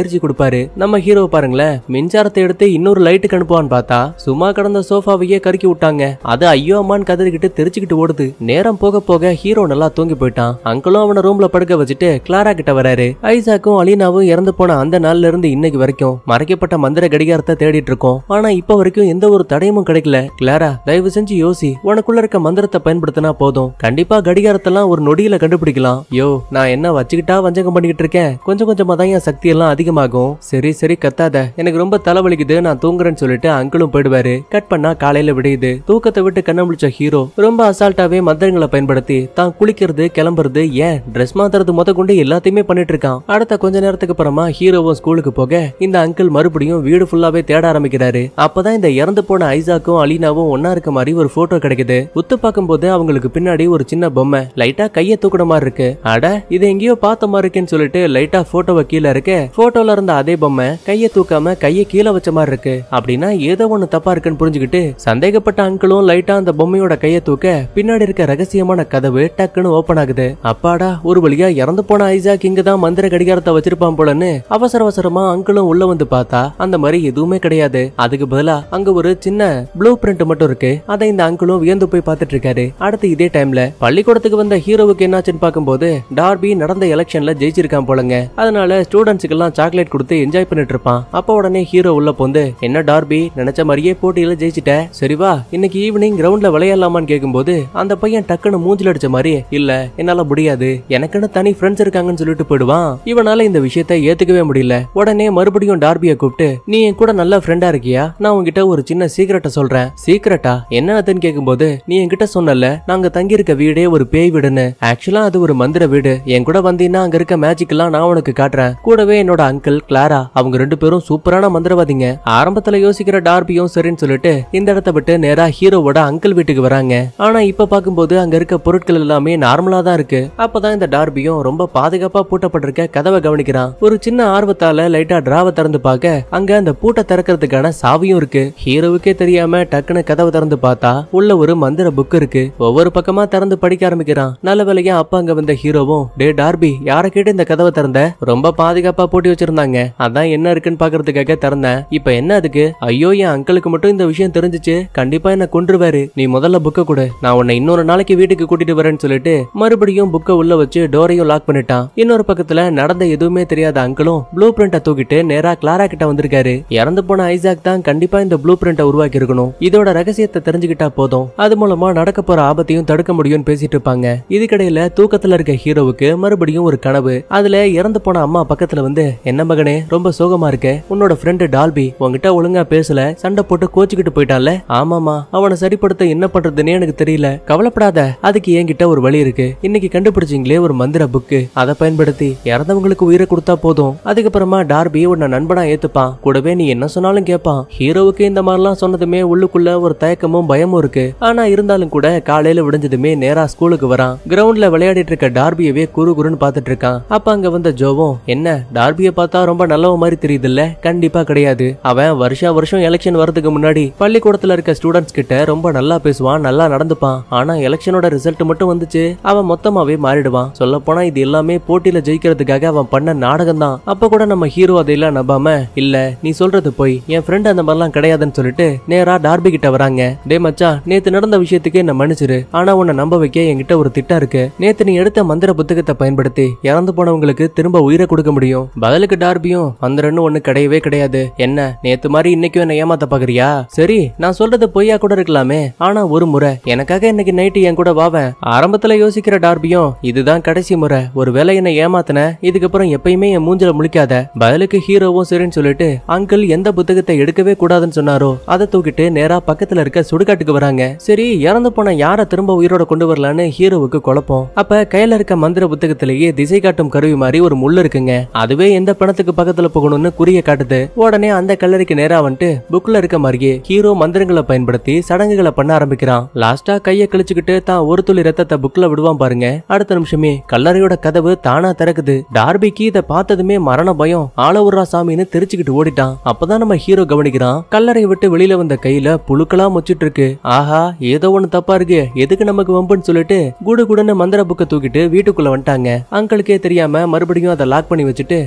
பயிற்சி கொடுப்பாரு. நம்ம ஹீரோ பாருங்களேன், மின்சாரத்தை எடுத்து இன்னொரு லைட்டுக்கு அனுப்புவான்னு பார்த்தா சும்மா கடந்த சோஃபாவையே கருக்கி விட்டாங்க. அது ஐயோ அம்மான்னு கதறிக்கிட்டு தெரிச்சுக்கிட்டு ஓடுது. நேரம் போக போக ஹீரோ நல்லா தூங்கி போயிட்டான். அங்கிளும் அவனை ரூம்ல படுக்க வச்சுட்டு கிளாரா கிட்ட வராரு. ஐசாக்கும் அலீனாவும் இறந்து போன அந்த நாள்ல இருந்து இன்னைக்கு வரைக்கும் மறைக்கப்பட்ட மந்திர கடிகாரத்தை தேடிட்டு இருக்கோம். ஆனா இப்ப வரைக்கும் எந்த ஒரு தடையும் கிடைக்கல. கிளாரா, தயவு செஞ்சு யோசி, உனக்குள்ள இருக்க மந்திரத்தை பயன்படுத்தினா போதும், கண்டிப்பா கடிகாரத்தெல்லாம் ஒரு நொடியில கண்டுபிடிக்கலாம். யோ, நான் என்ன வச்சுக்கிட்டா வஞ்சகம் பண்ணிக்கிட்டு இருக்கேன், கொஞ்சம் கொஞ்சமா தான் என் சக்தி எல்லாம் அதிகமாகும். சரி சரி கத்தாத, எனக்கு ரொம்ப தலைவலிக்குது, நான் தூங்குறேன்னு சொல்லிட்டு அங்கிளும் போயிடுவாரு. கட் பண்ணா காலையில விடையுது. தூக்கத்தை விட்டு கண்ண முழிச்ச ஹீரோ ரொம்ப அசால்ட்டாவே மந்திரங்களை பயன்படுத்தி தான் குளிக்கிறது, கிளம்புறது, ஏன் ட்ரெஸ் மாத்துறது முத கொண்டு எல்லாத்தையுமே பண்ணிட்டு இருக்கான். அடுத்த கொஞ்ச நேரத்துக்கு அப்புறமா ஹீரோவும் ஸ்கூலுக்கு போக இந்த அங்கிள் மறுபடியும் வீடு ஃபுல்லாவே தேட ஆரம்பிக்கிறாரு. அப்பதான் இந்த இறந்து போன ஐசாக்கும் அலீனாவும் ஒன்னா இருக்க மாதிரி ஒரு போட்டோ கிடைக்குது. உத்து பார்க்கும் போது அவங்களுக்கு பின்னாடி ஒரு சின்ன பொம்மை லைட்டா கைய தூக்குற மாதிரி இருக்கு. அட, இது எங்கேயோ பார்த்த மாதிரி இருக்குன்னு சொல்லிட்டு லைட்டா போட்டோவை கீழே இருக்க போட்டோல இருந்த அதே பொம்மை கைய தூக்காம கைய கீழே வச்ச மாதிரி இருக்கு. அப்படின்னா ஏதோ ஒண்ணு தப்பா இருக்குன்னு புரிஞ்சுக்கிட்டு சந்தேகப்பட்ட அங்கிளும் லைட்டா அந்த பொம்மையோட கைய தூக்க பின்னாடி இருக்க ரகசியமான கதவு டக்குன்னு ஓபன் ஆகுது. அப்பாடா, ஒரு வழியா இறந்து போன ஐசாக் இங்கதான் மந்திர கடிகாரத்தை வச்சிருப்பான் போலன்னு அவசர அவசரமா அங்கிளும் உள்ள வந்து பார்த்தா அந்த மாதிரி எதுவுமே கிடையாது. அதுக்கு பதிலா அங்க ஒரு சின்ன ப்ளூ பிரிண்ட் மட்டும் இருக்கு. அதை இந்த அங்கிளும் வியந்து போய் பார்த்துட்டு இருக்காரு. அடுத்து இதே டைம்ல பள்ளிக்கூடத்துக்கு வந்த ஹீரோவுக்கு என்னாச்சுன்னு பார்க்கும்போது டார்பி நடந்த எலெக்ஷன்ல ஜெயிச்சிருக்கான் போலங்க. அதனால ஸ்டூடெண்ட்ஸுக்கு எல்லாம் சாக்லேட் கொடுத்து என்ஜாய் பண்ணிட்டு இருப்பான். அப்ப உடனே ஹீரோ உள்ள போந்து, என்ன டார்பி, நினைச்ச மாதிரியே போட்டியில ஜெயிச்சிட்ட, சரி வா இன்னைக்கு ஈவினிங் கிரவுண்ட்ல விளையாடலாமான்னு கேட்கும்போது அந்த பையன் டக்குன்னு மூஞ்சில அடிச்ச மாதிரி, இல்ல என்னால முடியாது, எனக்குன்னு தனி ஃப்ரெண்ட்ஸ் இருக்காங்கன்னு சொல்லிட்டு போயிடுவான். இவனால இந்த விஷயத்தை ஏத்துக்கவே முடியல. உடனே மறுபடியும் டார்பியை கூப்பிட்டு, நீ என் கூட நல்ல ஃப்ரெண்டா இருக்கியா, நான் உன்கிட்ட ஒரு சின்ன சீக்கிரட்டை சொல்றேன். சீக்கிரட்டா என்னன்னு கேட்கும்போது, நீ என்கிட்ட சொன்னல நாங்க தங்கி இருக்க வீடே ஒரு பேய் வீடுன்னு, ஆக்சுவலா அது ஒரு மந்திர வீடு, என் கூட வந்தீங்கன்னா அங்க இருக்க மேஜிக் எல்லாம் நான் உனக்கு காட்டுறேன். கூடவே என்னோட அங்கிள் கிளாரா, அவங்க ரெண்டு பேரும் சூப்பரான மந்திரவாதிங்க. ஆரம்பத்துல யோசிக்கிற டார்பியும் சரின்னு சொல்லிட்டு இந்த இடத்தை விட்டு நேரா ஹீரோவோட அங்கிள் வீட்டுக்கு வராங்க. ஆனா இப்ப பாக்கும்போது அங்க இருக்க பொருட்கள் எல்லாமே நார்மலா தான் இருக்கு. அப்பதான் இந்த டார்பியும் ரொம்ப பாதுகாப்பா பூட்டப்பட்டிருக்க கதவை கவனிக்கிறான். ஒரு சின்ன ஆர்வத்தால லைட்டா டிராவை திறந்து பார்க்க அங்க அந்த பூட்டை திறக்கிறதுக்கான சாவியும் இருக்கு. ஹீரோவுக்கே தெரியாம டக்குன்னு கதவை திறந்து பார்த்தா உள்ள ஒரு மந்திர புக் இருக்கு. ஒவ்வொரு பக்கமா திறந்து படிக்க ஆரம்பிக்கிறான். நல்ல வேலையா அப்ப அங்க வந்த ஹீரோவும், டே டார்பி, யார கேட்டு இந்த கதவை திறந்த, ரொம்ப பாதுகாப்பா பூட்டி வச்சிருந்தாங்க, அதான் என்ன இருக்குன்னு பாக்குறதுக்காக திறந்தேன். இப்ப என்ன அதுக்கு, ஐயோ என் அங்கிளுக்கு மட்டும் இந்த விஷயம் தெரிஞ்சிச்சு கண்டிப்பா என்ன கொன்றுவாரு, நீ முதல்ல புக்க கொடு, நான் உன்னை இன்னொரு நாளைக்கு வீட்டுக்கு கூட்டிட்டு வரேன்னு சொல்லிட்டு மறுபடியும் புக்க உள்ள வச்சு டோரையும் லாக் பண்ணிட்டான். இன்னொரு பக்கத்துல நடந்த எதுவுமே தெரியாத அங்கிளும் ப்ளூ பிரிண்ட தூக்கிட்டு நேரா கிளாரா கிட்ட வந்திருக்காரு. இறந்து போன ஐசாக் தான் கண்டிப்பா இந்த ப்ளூ பிரிண்ட உருவாக்கி இருக்கணும். இதோட ரகசியத்தை தெரிஞ்சுக்கிட்டா போதும், அது மூலமா நடக்க போற ஆபத்தையும் தடுக்க முடியும்னு பேசிட்டு இருப்பாங்க. இதுக்கிடையில தூக்கத்துல இருக்க ஹீரோவுக்கு மறுபடியும் ஒரு கனவு. அதுல இறந்து போன அம்மா பக்கத்துல வந்து, என்ன மகனே ரொம்ப சோகமா இருக்க, உன்னோட ஃப்ரெண்டு டால்பி உங்ககிட்ட ஒழுங்கா பேசல, சண்டை போட்டு கோச்சுக்கிட்டு போயிட்டான்ல. ஆமாமா, அவனை சரிப்படுத்த என்ன பண்றதுன்னு எனக்கு தெரியல, கவலைப்படாத, அதுக்கு என்கிட்ட ஒரு வழி இருக்கு. இன்னைக்கு கண்டுபிடிச்சிங்களே ஒரு மந்திர புக்கு, அதை பயன்படுத்தி இறந்தவங்களுக்கு உயிரை கொடுத்தா போதும். அதுக்கப்புறமா டார்பி உன்னை நண்பனா ஏத்துப்பான், கூடவே நீ என்ன சொன்னாலும் கேட்பான். ஹீரோவுக்கு இந்த மாதிரிலாம் சொன்னதுமே உள்ளுக்குள்ள ஒரு தயக்கமும் பயமும் இருக்கு. ஆனா இருந்தாலும் கூட காலையில விடிஞ்சதுமே நேரா ஸ்கூலுக்கு வரான். கிரவுண்ட்ல விளையாடிட்டு இருக்க டார்பியவே குறு குறுன்னு பாத்துட்டு இருக்கான். அப்ப அங்க வந்த ஜோவும், என்ன டார்பிய பார்த்தா ரொம்ப நல்லவ மாதிரி தெரியுது இல்ல, கண்டிப்பா கிடையாது, அவன் வருஷா வருஷம் எலெக்ஷன் வரதுக்கு முன்னாடி பள்ளிக்கூடத்துல இருக்க ஸ்டூடெண்ட்ஸ் கிட்ட ரொம்ப நல்லா பேசுவான், நல்லா நடந்துப்பான். ஆனா எலெக்ஷனோட ரிசல்ட் மட்டும் வந்துச்சு அவன் மொத்தமாவே மாறிடுவான். சொல்ல போனா இது எல்லாமே போட்டியில ஜெயிக்கிறதுக்காக அவன் பண்ண நாடகம் தான். அப்ப கூட நம்ம ஹீரோ அதையெல்லாம் நம்பாம, இல்ல நீ சொல்றது போய், என் ஃப்ரெண்ட் அந்த மாதிரிலாம் கிடையாதுன்னு சொல்லிட்டு நேரா டார்பி கிட்ட வராங்க. டே மச்சான், நேத்து நடந்த விஷயத்துக்கு என்ன மன்னிச்சிரு, ஆனா உன்னை நம்ப வைக்க என்கிட்ட ஒரு திட்டம் இருக்கு. நேத்து நீ எடுத்த மந்திர புத்தகத்தை பயன்படுத்தி இறந்து போனவங்களுக்கு திரும்ப உயிரை கொடுக்க முடியும். பதிலுக்கு டார்பியும், மந்திரன்னு ஒண்ணு கிடையவே கிடையாது, என்ன நேத்து மாதிரி இன்னைக்கும் என்ன ஏமாத்த பாக்குறியா, சரி நான் சொல்றது பொய்யா கூட இருக்கலாமே, ஆனா ஒரு முறை எனக்காக இன்னைக்கு நைட்டு என் கூட வாவேன். ஆரம்பத்துல யோசிக்கிற டார்பியும், இதுதான் கடைசி முறை, ஒரு வேளை என்ன ஏமாத்தின, இதுக்கப்புறம் எப்பயுமே என் மூஞ்சில முழிக்காத. பதிலுக்கு ஹீரோவும் சரின்னு சொல்லிட்டு அங்கிள் எந்த புத்தகத்தை எடுக்கவே கூடாதுன்னு சொன்னாரோ அதை தூக்கிட்டு நேரா பக்கத்துல இருக்க சுடுகாட்டுக்கு வராங்க. சரி இறந்து போன யார திரும்ப உயிரோட கொண்டு வரலான்னு ஹீரோவுக்கு குழப்பம். அப்ப கையில இருக்க மந்திர புத்தகத்திலேயே திசை காட்டும் கருவி மாதிரி ஒரு முள்ளு இருக்குங்க. அதுவே எந்த பணத்துக்கு பக்கத்துல போகணும்னு குறிய காட்டுது. உடனே அந்த கல்லறைக்கு நேரா வந்துட்டு புக்ல இருக்க மாதிரியே ஹீரோ மந்திரங்களை பயன்படுத்தி சடங்குகளை பண்ண ஆரம்பிக்கிறான். லாஸ்டா கைய கிழிச்சுக்கிட்டு தான் ஒரு துளி ரத்தத்தை புக்ல விடுவான் பாருங்க. அடுத்த நிமிஷமே கல்லறையோட கதவு தானா திறக்குது. டார்பிக்கு இதை பார்த்ததுமே மரண பயம், ஆளவுரா சாமின்னு தெரிச்சுக்கிட்டு ஓடிட்டான். அப்பதான் நம்ம ஹீரோ கவனிக்கிறான், கல்லறை விட்டு வெளியில வந்த கையில புழுக்களா முச்சிட்டு இருக்கு. ஆஹா, ஏதோ ஒண்ணு தப்பா இருக்கு, எதுக்கு நமக்கு வம்புன்னு சொல்லிட்டு குடு குடுன்னு மந்திர புக்க தூக்கிட்டு வீட்டுக்குள்ள வந்துட்டாங்க. அங்கிளுக்கே தெரியாம மறுபடியும் அதை லாக் பண்ணி வச்சுட்டு நேரா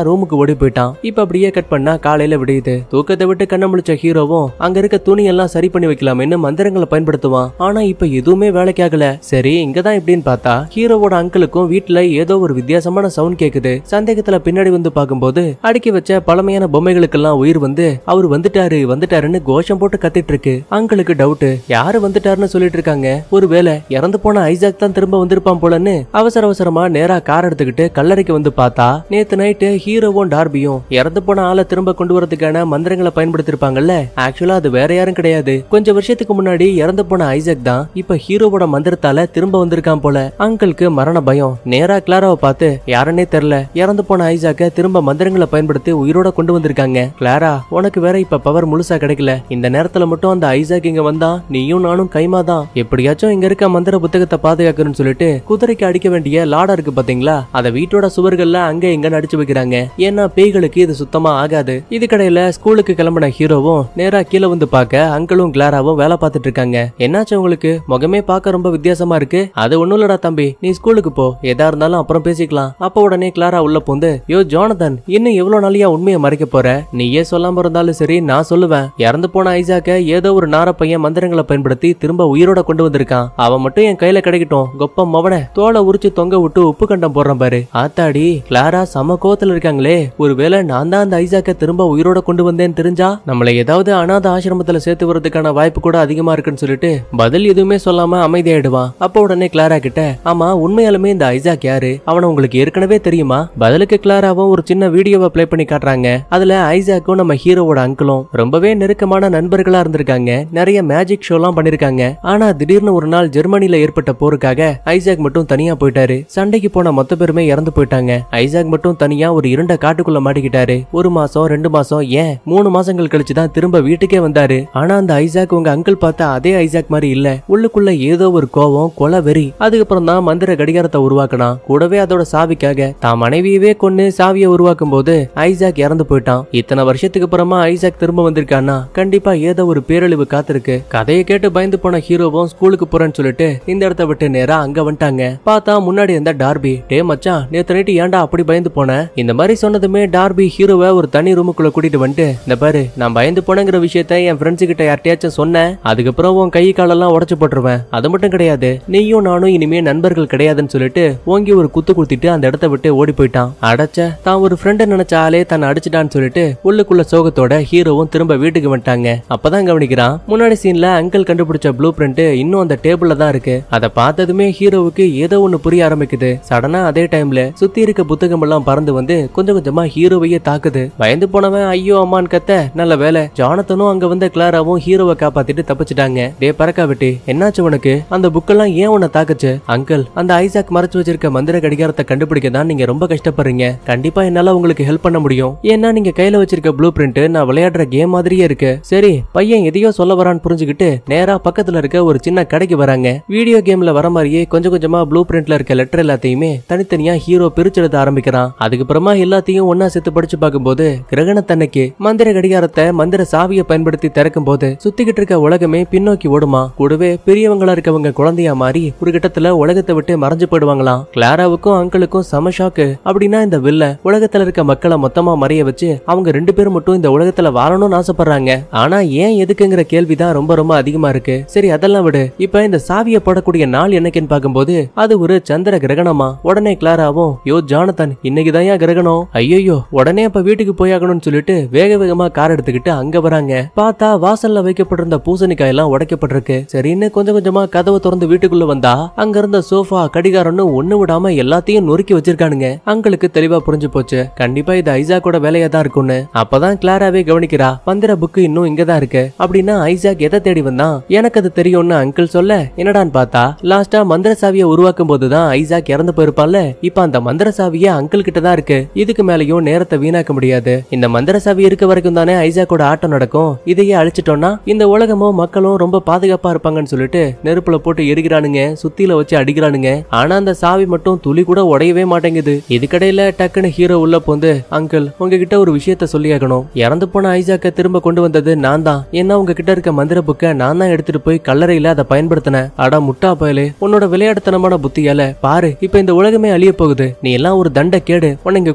ரூமுக்கு ஓடி போயிட்டான். இப்ப அப்படியே கட் பண்ணா காலையில விடியுது. தூக்கத்தை விட்டு கண்ண முழிச்ச ஹீரோவும் அங்க இருக்க துணி எல்லாம் சரி பண்ணி வைக்கலாம்னு மந்திரங்களை பயன்படுத்துவான். ஆனா இப்ப எதுவுமே வேலைக்காகல. சரி இங்கதான் இப்படின்னு பார்த்தா ஹீரோவோட அங்கிளுக்கும் வீட்டுல ஏதோ ஒரு வித்தியாசமான சவுண்ட் கேக்குது. சந்தேகத்துல பின்னாடி வந்து பார்க்கும்போது அடுக்கி வச்ச பழமையான பொம்மைகளுக்கெல்லாம் உயிர் வந்து அவர் வந்துட்டாரு வந்துட்டாருன்னு கோஷம் போட்டு கத்திட்டு இருக்கு. அங்கிளுக்கு டவுட், யாரு வந்துட்டாருன்னு சொல்லிட்டு இருக்காங்க, ஒருவேளை இறந்து போன ஐசாக் தான் திரும்ப வந்திருப்பான் போலன்னு அவசர அவசரமா நேரா கார் எடுத்துக்கிட்டு கல்லறைக்கு வந்து பார்த்தா நேத்து நைட்டு ஹீரோவும் டார்பியும் இறந்து போன ஆளை திரும்ப கொண்டு வரதுக்கான மந்திரங்களை பயன்படுத்திருப்பாங்கல்ல. ஆக்சுவலா அது வேற யாரும் கிடையாது, கொஞ்சம் வருஷத்துக்கு முன்னாடி இறந்து போன ஐசாக் தான் இப்ப ஹீரோவோட மந்திரத்தால திரும்ப வந்திருக்கான் போல. அங்கிளுக்கு மரண பயம். நேரா கிளாராவை பார்த்து, யாருன்னே தெரியல, இறந்து போன ஐசாக்க திரும்ப மந்திரங்களை பயன்படுத்தி உயிரோட கொண்டு வந்திருக்காங்க. கிளாரா, உனக்கு வேற இப்ப பவர் முழுசா கிடைக்கல. இந்த நேரத்துல மட்டும் அந்த ஐசாக் இங்க வந்தா நீயும் நானும் கைமா தான். எப்படியாச்சும் இங்க இருக்க மந்திர புத்தகத்தை பாதுகாக்கணும்னு சொல்லிட்டு குதிரைக்கு அடிக்க வேண்டிய லாடா இருக்கு பாத்தீங்களா, அத வீட்டோட சுவர்கள்ல அங்க இங்க அடிச்சு வைக்கிறாங்க. ஏன்னா பேய்களுக்கு இது சுத்தமா ஆகாது. இது கடையில ஸ்கூலுக்கு கிளம்பின ஹீரோவும் நேரா கீழே வந்து பார்க்க அங்கிளும் கிளாராவும் வேலை பார்த்துட்டு இருக்காங்க. என்னாச்சு உங்களுக்கு, முகமே பார்க்க ரொம்ப வித்தியாசமா இருக்கு. அது ஒண்ணும் இல்லடா தம்பி, நீ ஸ்கூலுக்கு போ, எதா இருந்தாலும் அப்புறம் பேசிக்கலாம். அப்ப உடனே கிளாரா உள்ள போந்து, யோ ஜோனதன், இன்னும் எவ்வளவு நாளையா உண்மையை மறைக்க போற, நீயே சொல்லாம இருந்தாலும் சரி நான் சொல்லுவேன். இறந்து போன ஐசாக்க ஏதோ ஒரு நார பையன் மந்திரங்களை பயன்படுத்தி திரும்ப உயிரோட கொண்டு வந்திருக்கான். அவன் மட்டும் என் கையில கிடைக்கட்டும். கொப்பம் மவன தோலை உரிச்சு தொங்க விட்டு உப்பு கண்டம் போடுறான் பாரு. ஆத்தாடி, கிளாரா சம கோவத்துல இருக்காங்களே. ஒருவேளை நான் தான் அந்த ஐசாக்க திரும்ப உயிரோட கொண்டு வந்தேன்னு தெரிஞ்சா நம்மளை ஏதாவது அநாத ஆசிரமத்துல சேர்த்து வரதுக்கான வாய்ப்பு கூட அதிகமா இருக்குன்னு சொல்லிட்டு பதில் எதுவுமே சொல்லாம அமைதியாயிடுவான். அப்ப உடனே கிளாரா கிட்ட, ஆமா உண்மையாலுமே இந்த ஐசாக் யாரு, அவனை உங்களுக்கு ஏற்கனவே தெரியுமா? பதிலுக்கு கிளாராவும் ஒரு சின்ன வீடியோவை பிளே பண்ணி காட்டுறாங்க. அதுல ஐசாக்கும் நம்ம ஹீரோவோட அங்கிளும் ரொம்பவே நெருக்கமான நண்பர்களா இருந்திருக்காங்க. நிறைய மேஜிக் ஷோ எல்லாம் பண்ணிருக்காங்க. ஆனா திடீர்னு ஒரு நாள் ஜெர்மனில ஏற்பட்ட போருக்காக ஐசாக் மட்டும் தனியா போயிட்டாரு. சண்டைக்கு போன மொத்த பேருமே இறந்து போயிட்டாங்க. ஐசாக் மட்டும் தனியா ஒரு இருண்ட காட்டுக்குள்ள மாட்டிக்கிட்டாரு. ஒரு மாசம் ரெண்டு மாசம் ஏன் மூணு மாசங்கள் கழிச்சுதான் திரும்ப வீட்டுக்கே வந்தாரு. ஆனா அந்த ஐசாக் உங்க அங்கிள் பார்த்தா அதே ஐசாக் மாதிரி இல்ல. உள்ளுக்குள்ள ஏதோ ஒரு கோவம், கொலை வெறி. அதுக்கப்புறம் தான் மந்திர கடிகாரத்தை உருவாக்கினா. கூடவே அதோட சாவிக்காக தான் மனைவியவே கொண்டு சாவியை உருவாக்கும் போது ஐசாக் இறந்து போயிட்டான். இத்தனை வருஷத்துக்கு அப்புறமா ஐசாக் திரும்ப வந்திருக்கானா கண்டிப்பா ஏதோ ஒரு பேரழிவு காத்திருக்கு. கதையை கேட்டு பயந்து போன ஹீரோவும் ஸ்கூலுக்கு போறேன்னு சொல்லிட்டு இந்த இடத்த விட்டு நேரா அங்க வந்துட்டாங்க. பார்த்தா முன்னாடி இருந்த டார்பி, டே மச்சான் நேத்து நைட்டு ஏன்டா அப்படி பயந்து போன? இந்த மாதிரி சொன்னதுமே டார்பி ஹீரோவை ஒரு தனி ரூமுக்குள்ள கூட்டிட்டு வந்துட்டு, இந்த பாரு நான் பயந்து போனங்கிற விஷயத்த என் ஃப்ரெண்ட்ஸ் கிட்ட யார்ட்டையாச்சும் சொன்னேன், அதுக்கப்புறம் உன் கை காலெல்லாம் உடச்சு போட்டுருவேன். அது மட்டும் கிடையாது, நீயும் நானும் இனிமே நண்பர்கள் கிடையாதுன்னு சொல்லிட்டு ஓங்கி ஒரு குத்து குத்திட்டு அந்த இடத்த விட்டு ஓடி போயிட்டான். அடைச்ச தான் ஒரு ஃப்ரெண்ட் நினைச்ச ஆளே தன்னை அடிச்சுட்டான்னு சொல்லிட்டு உள்ளுக்குள்ள சோகத்தோட ஹீரோவும் திரும்ப வீட்டுக்கு வந்துட்டாங்க. அப்பதான் கவனிக்கிறான், முன்னாடி சீன்ல அங்கிள் கண்டுபிடிச்ச ப்ளூ பிரிண்ட் இன்னும் அந்த டேபிள்ல தான் இருக்கு. அதை பார்த்ததுமே ஹீரோவுக்கு ஏதோ ஒண்ணு புரிய ஆரம்பிக்குது. சடனா அதே டைம்ல சுத்தி இருக்க புத்தகம் எல்லாம் பறந்து வந்து கொஞ்சம் கொஞ்சமா ஹீரோவையே தாக்குது. பயந்து போனவன் ஐயோ அம்மான்னு கத்த, நல்ல வேலை ஜானத்தனும் அங்க வந்த கிளாராவும் ஹீரோவை காப்பாத்திட்டு தப்பிச்சிட்டாங்க. டே பறக்கா விட்டு, என்னாச்சு உனக்கு? அந்த புக்கெல்லாம் ஏன் உன்னை தாக்குச்சு? அங்கிள், அந்த ஐசாக் மறைச்சு வச்சிருக்க மந்திர கடிகாரத்தை கண்டுபிடிக்க தான் நீங்க ரொம்ப கஷ்டப்படுறீங்க. கண்டிப்பா என்னால உங்களுக்கு ஹெல்ப் பண்ண முடியும். ஏன்னா நீங்க கையில வச்சிருக்க ப்ளூ பிரிண்ட் நான் விளையாடுற கேம் மாதிரியே இருக்கு. சரி பையன் எதையோ சொல்ல வரான்னு புரிஞ்சுக்கிட்டு நேரா பக்கத்துல இருக்க ஒரு சின்ன கடைக்கு வராங்க. வீடியோ கேம்ல வர மாதிரியே கொஞ்சம் கொஞ்சமா ப்ளூ பிரிண்ட்ல இருக்க லெட்டர் எல்லாத்தையுமே தனித்தனியா ஹீரோ பிரிச்செடுத்து ஆரம்பிக்கிறான். அதுக்கப்புறமா எல்லாத்தையும் ஒன்னா சேர்த்து படிச்சு பார்க்கும்போது கிரகணத்தன்னைக்கு மந்திர கடிகாரத்தை மந்திர சாவியை பயன்படுத்தி திறக்கும் போது சுத்திக்கிட்டு இருக்க உலகமே பின்னோக்கி ஓடுமா. கூடவே பெரியவங்களா இருக்கவங்க குழந்தையா மாறி ஒரு கட்டத்துல உலகத்தை விட்டு மறைஞ்சு போயிடுவாங்களாம். கிளாராவுக்கும் அங்கிளுக்கும் சம ஷாக்கு. அப்படின்னா இந்த வில்ல உலகத்துல இருக்க மக்களை மொத்தமா மறைய வச்சு அவங்க ரெண்டு பேரும் மட்டும் இந்த உலகத்துல வாழணும்னு ஆசைப்படுறாங்க. ஆனா ஏன் எதுக்குங்கிற கேள்விதான் ரொம்ப ரொம்ப அதிகமா இருக்கு. சரி அதெல்லாம் விடு. இப்ப இந்த சாவியை போடக்கூடிய நாள் என்னைக்குன்னு பார்க்கும்போது அது ஒரு சந்திர கிரகணமா. உடனே கிளாராவும், யோ ஜானதன் இன்னைக்குதான் ஏன் கிரகணம்? ஐயோ உடனே அப்ப வீட்டுக்கு போயாகணும்னு சொல்லிட்டு வேக வேகமா கார் எடுத்துக்கிட்டு அங்க வராங்க. பார்த்தா வாசல்ல வைக்கப்பட்டிருந்த பூசணிக்காய் எல்லாம் உடைக்கப்பட்டிருக்கு. சரின்னு கொஞ்சம் கொஞ்சமா கதவை திறந்து வீட்டுக்குள்ள வந்தா அங்க இருந்த சோஃபா கடிகாரம்னு ஒண்ணு விடாம எல்லாத்தையும் நொறுக்கி வச்சிருக்கானுங்க. அங்களுக்கு தெளிவா புரிஞ்சு போச்சு, கண்டிப்பா இது ஐசாக்கோட வேலையா தான் இருக்கும்னு. அப்பதான் கிளாராவே கவனிக்கிறா, மந்திர புக்கு இன்னும் இங்கதான் இருக்கு. அப்படின்னா ஐசாக் எதை தேடி வந்தான்? எனக்கு அது தெரியும்னு அங்கிள் சொல்ல, என்னடான்னு பார்த்தா லாஸ்டா மந்திர சாவியை உருவாக்கும் போதுதான் ஐசாக் இறந்து போயிருப்பான்ல. இப்ப அந்த மந்திர சாவிய அங்கிள் கிட்ட தான் இருக்கு. இதுக்கு மேலயும் நேரத்தை வீணாக்க முடியாது. இந்த மந்திர சாவி இருக்க வரைக்கும் தானே ஐசாக்கோட ஆட்டம் நடக்கும். இதையே அழிச்சிட்டோம்னா இந்த உலகமும் மக்களும் ரொம்ப பாதுகாப்பா இருப்பாங்கன்னு சொல்லிட்டு நெருப்புல போட்டு எரிக்கிறானுங்க, சுத்தில வச்சு அடிக்கிறானுங்க. ஆனா அந்த சாவி மட்டும் துளி கூட உடையவே மாட்டேங்குது. இதுக்கடையில டக்குன்னு ஹீரோ உள்ள போந்து, அங்கிள் உங்ககிட்ட ஒரு விஷயத்த சொல்லியாகணும். இறந்து போன ஐசாக்க திரும்ப கொண்டு வந்தது நான் தான். ஏன்னா உங்ககிட்ட இருக்க மந்திர புக்கை நான் தான் எடுத்துட்டு போய் கல்லறையில அதை பயன்படுத்தினேன். அடா முட்டா பயலே, உன்னோட விளையாட்டுத்தனமான புத்தியால பாரு இப்ப இந்த உலகமே அழிய போகுது. நீ எல்லாம் ஒரு தண்ட கேடு. உன்னை இங்க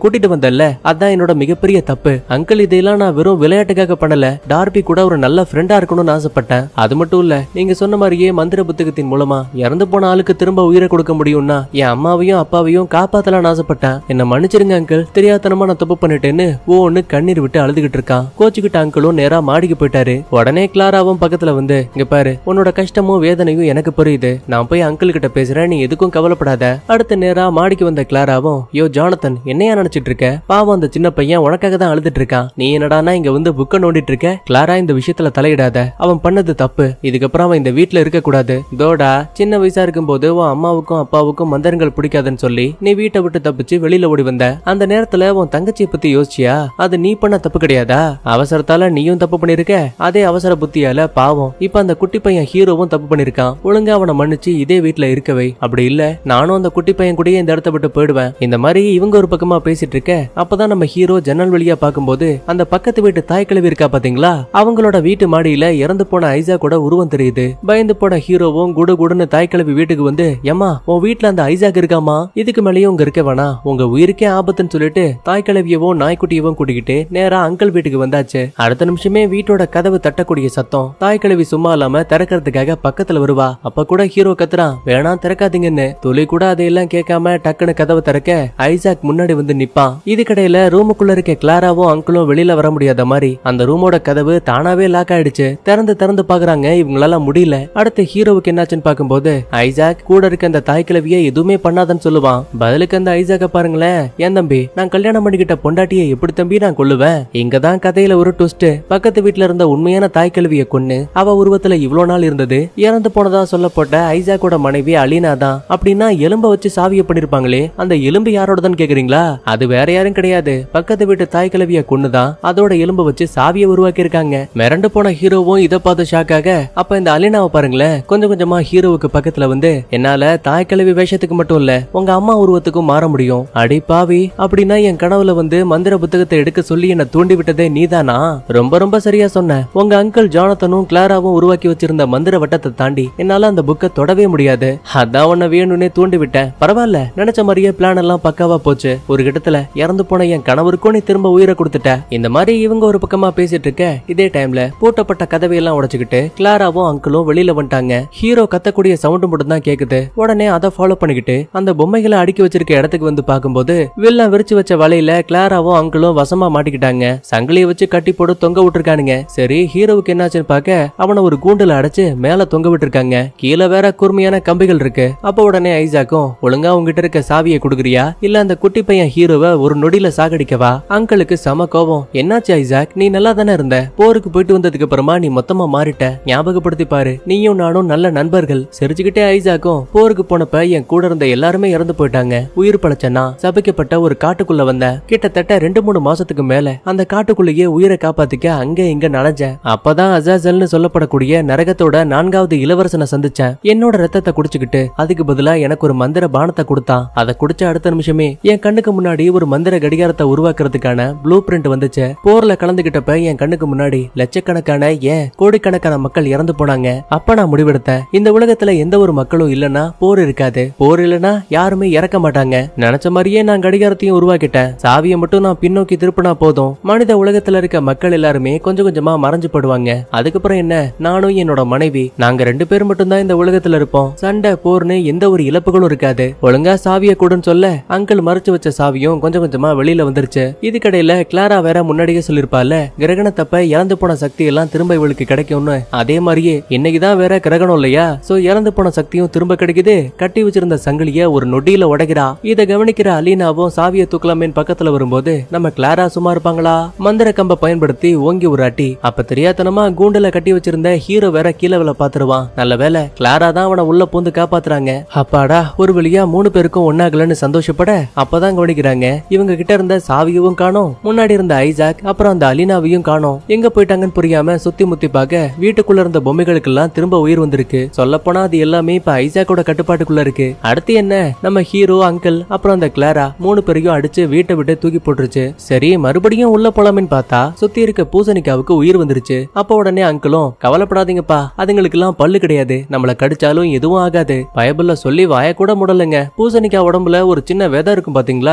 கூட்டிட்டு வந்தல்ல, அதான் என்னோட மிகப்பெரிய தப்பு அங்கிள். இதெல்லாம் நான் வெறும் விளையாட்டுக்காக பண்ணல. டார்பி கூட ஒரு நல்ல ஃப்ரெண்டா இருக்கணும்னு ஆசைப்பட்டேன். அது மட்டும் இல்ல, நீங்க சொன்ன மாதிரியே மந்திர புத்தகத்தின் மூலமா இறந்து போன ஆளுக்கு திரும்ப உயிரை கொடுக்க முடியும்னா என் அம்மாவையும் அப்பாவையும் காப்பாத்தலாம்னு ஆசைப்பட்டேன். என்ன மன்னிச்சிருங்க அங்கிள், தெரியாதனமா நான் தப்பு பண்ணிட்டேன்னு ஓன்னு கண்ணீர் விட்டு அழுதுகிட்டு இருக்கான். கோச்சுக்கிட்ட அங்கிளும் நேரா மாடிக்கு போயிட்டாரு. உடனே கிளாராவும் பக்கத்துல வந்து, இங்க பாரு, உன்னோட கஷ்டமும் வேதனையும் எனக்கு புரியுது. நான் போய் அங்கிள் கிட்ட பேசுறேன், நீ எதுக்கும் கவலைப்படாத. அடுத்த நேரா மாடிக்கு வந்த கிளாராவும், யோ ஜானத்தன், என்னையா நினைச்சிட்டு இருக்க? பாவம், அந்த சின்ன பையன் உனக்காக தான் அழுதுட்டு இருக்கான். நீ என்னடானா இங்க வந்து புக்க நோண்டிட்டு இருக்க? கிளாரா, இந்த விஷயத்துல தலையிடாத. அவன் பண்ணது தப்பு. இதுக்கப்புறம் அவன் இந்த வீட்டுல இருக்க கூடாது. தோடா, சின்ன வயசா இருக்கும் போது உன் அம்மாவுக்கும் அப்பாவுக்கும் மந்திரங்கள் பிடிக்காதுன்னு சொல்லி நீ வீட்டை விட்டு தப்பிச்சு வெளியில ஓடி வந்த. அந்த நேரத்துல உன் தங்கச்சியை பத்தி யோசிச்சியா? அது நீ பண்ண தப்பு கிடையாதா? அவசரத்தால நீயும் தப்பு பண்ணிருக்க. அதே அவசர புத்தியால பாவம் இப்ப அந்த குட்டி பையன் ஹீரோவும் தப்பு பண்ணிருக்கான். ஒழுங்கா அவனை மன்னிச்சு இதே வீட்டுல இருக்கவை. அப்படி இல்ல நானும் அந்த குட்டி பையன் கூடயே இந்த இடத்த விட்டு போயிடுவேன். இந்த மாதிரி இவங்க ஒரு பக்கமா பேசிட்டு இருக்க, அப்பதான் நம்ம ஹீரோ ஜன்னல் வழியா பாக்கும்போது அந்த பக்கத்து வீட்டு தாய் கிழவி இருக்கா பாத்தீங்களா, அவங்களோட வீட்டு மாடியில இறந்து போன ஐசா கூட உருவம் தெரியுது. பயந்து போன ஹீரோவும் குடு குடுன்னு தாய் கிழவி வீட்டுக்கு வந்து, ஏமா உன் வீட்டுல அந்த ஐசாக் இருக்காமா, இதுக்கு மேலேயும் உங்க இருக்க வேணா, உங்க உயிருக்கே ஆபத்துன்னு சொல்லிட்டு தாய் கிழவியவும் நாய்க்குட்டியவும் கூட்டிக்கிட்டு நேரா அங்கிள் வீட்டுக்கு வந்தாச்சு. அடுத்த நிமிஷமே வீட்டோட கதவு தட்டக்கூடிய சத்தம். தாய் கிழவி சும்மா இல்லாம திறக்கிறதுக்காக பக்கத்துல வருவா. அப்ப கூட ஹீரோ கத்துறான், வேணாம் திறக்காதீங்கன்னு. துளி கூட அதையெல்லாம் கேட்காம டக்குன்னு கதவை திறக்க ஐசாக் முன்னாடி வந்து நிப்பான். இதுக்கடையில ரூமுக்குள்ள இருக்க கிளாராவும் அங்கிளும் வெளியில வர முடியாத மாதிரி அந்த ரூமோட கதவு தானாவே லாக் ஆயிடுச்சு. திறந்து திறந்து பாக்குறாங்க, இவங்களால முடியல. அடுத்து ஹீரோவுக்கு என்னாச்சுன்னு பாக்கும்போது ஐசாக் கூட இருக்க அந்த தாய் கிழவிய எதுவுமே பண்ணாதன்னு சொல்லுவான். பதிலுக்கு அந்த ஐசாக்க பாருங்களேன், ஏன் தம்பி, நான் கல்யாணம் பண்ணிக்கிட்ட பொண்டாட்டியை எப்படி தம்பி நான் கொல்லுவேன்? இங்கதான் கதையில ஒரு ட்விஸ்ட். பக்கத்து வீட்டுல இருந்த உண்மையான தாய் கிழவிய கொன்னு அவ உருவத்துல இவ்வளவு நாள் இருந்தது இறந்து போனதா சொல்லப்பட்ட ஐசாக்கோட மனைவி அலினா தான். அப்படின்னா எலும்ப வச்சு சாவிய பண்ணிருப்பாங்களே, அந்த எலும்பு யாரோடதான் கேக்குறீங்களா? அது வேற யாரும் கிடையாது, பக்கத்து வீட்டு தாய் கிழவிய கொன்னுதான் அதோட எலும்பு வச்சு சாவிய உருவாக்கி இருக்காங்க. மிரண்டு போன ஹீரோவும் இதை பார்த்து ஷாக்காக, அப்ப இந்த அலினாவை பாருங்களேன் கொஞ்சம் கொஞ்சமா ஹீரோவுக்கு பக்கத்துல வந்து, என்னால தாய் கிழவி வேஷத்துக்கு மட்டும் இல்ல உங்க அம்மா உருவத்துக்கும் மாற முடியும். அடி பாவி, அப்படின்னா என் கனவுல வந்து மந்திர புத்தகத்தை எடுக்க சொல்லி என்ன தூண்டி விட்டதே நீதானா? ரொம்ப ரொம்ப சரியா சொன்ன. உங்க அங்கிள் ஜானத்தனும் கிளாராவும் உருவாக்கி வச்சிருந்த மந்திர வட்டத்தை தாண்டி என்னால அந்த புக்கை தொடவே முடியாது. அதான் உன்னை வேணும்னே தூண்டி விட்டேன். பரவாயில்ல, நினைச்ச மாதிரியே பிளான் எல்லாம் பக்காவா போச்சு. ஒரு இடத்துல இறந்து போன என் கணவருக்கும் நீ திரும்ப உயிரை கொடுத்துட்ட. இந்த மாதிரி இவங்க ஒரு பக்கமா பேசிட்டு இருக்க, இதே டைம்ல பூட்டப்பட்ட கதவையெல்லாம் உடைச்சுக்கிட்டு கிளாராவும் அங்கிளும் வெளியில வந்துட்டாங்க. ஹீரோ கத்தக்கூடிய சவுண்ட் மட்டும் தான் கேக்குது. உடனே அதை ஃபாலோ பண்ணிக்கிட்டு அந்த பொம்மைகளை அடுக்கி வச்சிருக்க இடத்துக்கு வந்து பாக்கும்போது வில்லன் விரிச்சு வச்ச வலையில கிளாராவும் அங்கிளும் வசமா மாட்டிக்கிட்டாங்க. சங்கிலிய வச்சு கட்டி போட்டு தொங்க விட்டுருக்கானுங்க. சரி, ஹீரோவுக்கு என்னாச்சுன்னு பாக்க அவனை ஒரு கூண்டுல அடைச்சு மேல தொங்க விட்டுருக்காங்க. கீழே வேற கூர்மையான கம்பிகள் இருக்கு. அப்ப உடனே ஐசாக்கும், ஒழுங்கா உங்ககிட்ட இருக்க சாவியை கொடுக்குறியா இல்ல அந்த குட்டி பையன் ஹீரோவை ஒரு நொடியில சாகடிக்கவா? அங்கிளுக்கு சம கோபம். என்னாச்சு ஐசாக், நீ நல்லா தானே இருந்த? போருக்கு போயிட்டு வந்ததுக்கு அப்புறமா நீ மொத்தமா மாறிட்ட. ஞாபகப்படுத்தி பாரு, நீயும் நானும் நல்ல நண்பர்கள். சிரிச்சுக்கிட்டே ஐசாக்கும், போருக்கு போனப்ப என் கூட இருந்த எல்லாருமே இறந்து போயிட்டாங்க. உயிர் பழச்சனா சபிக்கப்பட்ட ஒரு காட்டுக்குள்ள வந்த. கிட்டத்தட்ட ரெண்டு மூணு மாசத்துக்கு மேல அந்த காட்டுக்குள்ளேயே உயிரை காப்பாத்திக்க அங்க இங்க நனைஞ்சேன். அப்பதான் அசாசல்னு சொல்லப்படக்கூடிய நரகத்தோட நான்காவது இளவரசனை சந்திச்சேன். என்னோட ரத்தத்தை குடிச்சுக்கிட்டு அதுக்கு பதிலா எனக்கு ஒரு மந்திர பானத்தை கொடுத்தான். அதை குடிச்ச அடுத்த நிமிஷமே என் கண்ணுக்கு முன்னாடி ஒரு மந்திர கடிகாரத்தை உருவாக்குறதுக்கான ப்ளூ பிரிண்ட் வந்துச்சு. போர்ல கலந்துகிட்டப்ப என் கண்ணுக்கு முன்னாடி லட்சக்கணக்கான ஏன் கோடிக்கணக்கான மக்கள் இறந்து போனாங்க. அப்ப நான் முடிவெடுத்தேன், இந்த உலகத்துல எந்த ஒரு மக்களும் இல்லனா போர் இருக்காது. போர் இல்லனா யாருமே இறக்க மாட்டாங்க. நினைச்ச மாதிரியே நான் கடிகாரத்தையும் உருவாக்கிட்டேன். சாவியை மட்டும் நான் பின்னோக்கி திருப்பினா போதும், மனித உலகத்துல இருக்க மக்கள் எல்லாருமே கொஞ்சம் கொஞ்சமா மறைஞ்சு போடுவாங்க. அதுக்கப்புறம் என்ன, நானும் என்னோட மனைவி நாங்க ரெண்டு பேர் மட்டும் தான் இந்த உலகத்துல இருப்போம். சண்டை போர்னு எந்த ஒரு இழப்புகளும் இருக்காது. ஒழுங்கா சாவியை கூடன்னு சொல்ல அங்கிள் மறைச்சு வச்ச சாவியும் கொஞ்சம் கொஞ்சமா வெளியில வந்துருச்சு. இதுக்கடையில கிளாரா வேற முன்னாடியே சொல்லிருப்பால, கிரகணத்தப்ப இறந்து போன சக்தி எல்லாம் திரும்ப இவளுக்கு கிடைக்கும்னு. அதே மாதிரியே இன்னைக்குதான் வேற கிரகணம் இல்லையா, சோ இறந்து போன சக்தியும் திரும்ப கிடைக்குது. கட்டி வச்சிருந்த சங்கிலிய ஒரு நொடியில உடைக்கிறா. இத கவனிக்கிற அலீனாவும் சாவியை தூக்கலாமேன்னு பக்கத்துல வரும்போது நம்ம கிளாரா சும்மா இருப்பாங்களா? மந்திர கம்ப பயன்படுத்தி ஓங்கி ஒரு அட்டி. அப்ப தெரியாதனமா கூண்டுல கட்டி வச்சிருந்த ஹீரோ வேற கீழே விழ பாத்துருவான். நல்ல வேலை கிளாரா தான் அவனை உள்ள பூந்து காப்பாத்துறாங்க. அப்பாடா, ஒரு வழியா மூணு பேருக்கும் ஒன்னாகலன்னு சந்தோஷப்பட அப்பதான் கவனிக்கிறாங்க இவங்க கிட்ட இருந்த சாவியவும் காணோம், முன்னாடி இருந்த ஐசாக் அப்புறம் அந்த அலினாவையும் காணோம். எங்க போயிட்டாங்கன்னு புரியாம சுத்தி முத்தி பாக்க வீட்டுக்குள்ள இருந்த பொம்மைகளுக்கு எல்லாம் திரும்ப உயிர் வந்திருக்கு. சொல்ல போனா அது எல்லாமே இப்ப ஐசாக்கோட கட்டுப்பாட்டுக்குள்ள இருக்கு. அடுத்து என்ன, நம்ம ஹீரோ அங்கிள் அப்புறம் அந்த கிளாரா மூணு பேரையும் அடிச்சு வீட்டை விட்டு தூக்கி போட்டுருச்சு. சரி, மறுபடியும் உள்ள போலாமேன்னு பார்த்தா சுத்தி இருக்க பூசணிக்காவுக்கு உயிர் வந்துருச்சு. அப்ப உடனே அங்கிளும், கவலைப்படாதீங்கப்பா, அதுங்களுக்கு எல்லாம் பல்லு கிடையாது, நம்மள கடிச்சாலும் எதுவும் ஆகாது. பயபுல்ல சொல்லி வாய கூட முடலுங்க. பூசணிக்கா உடம்புல ஒரு சின்ன விதை இருக்கும் பாத்தீங்களா, கொலை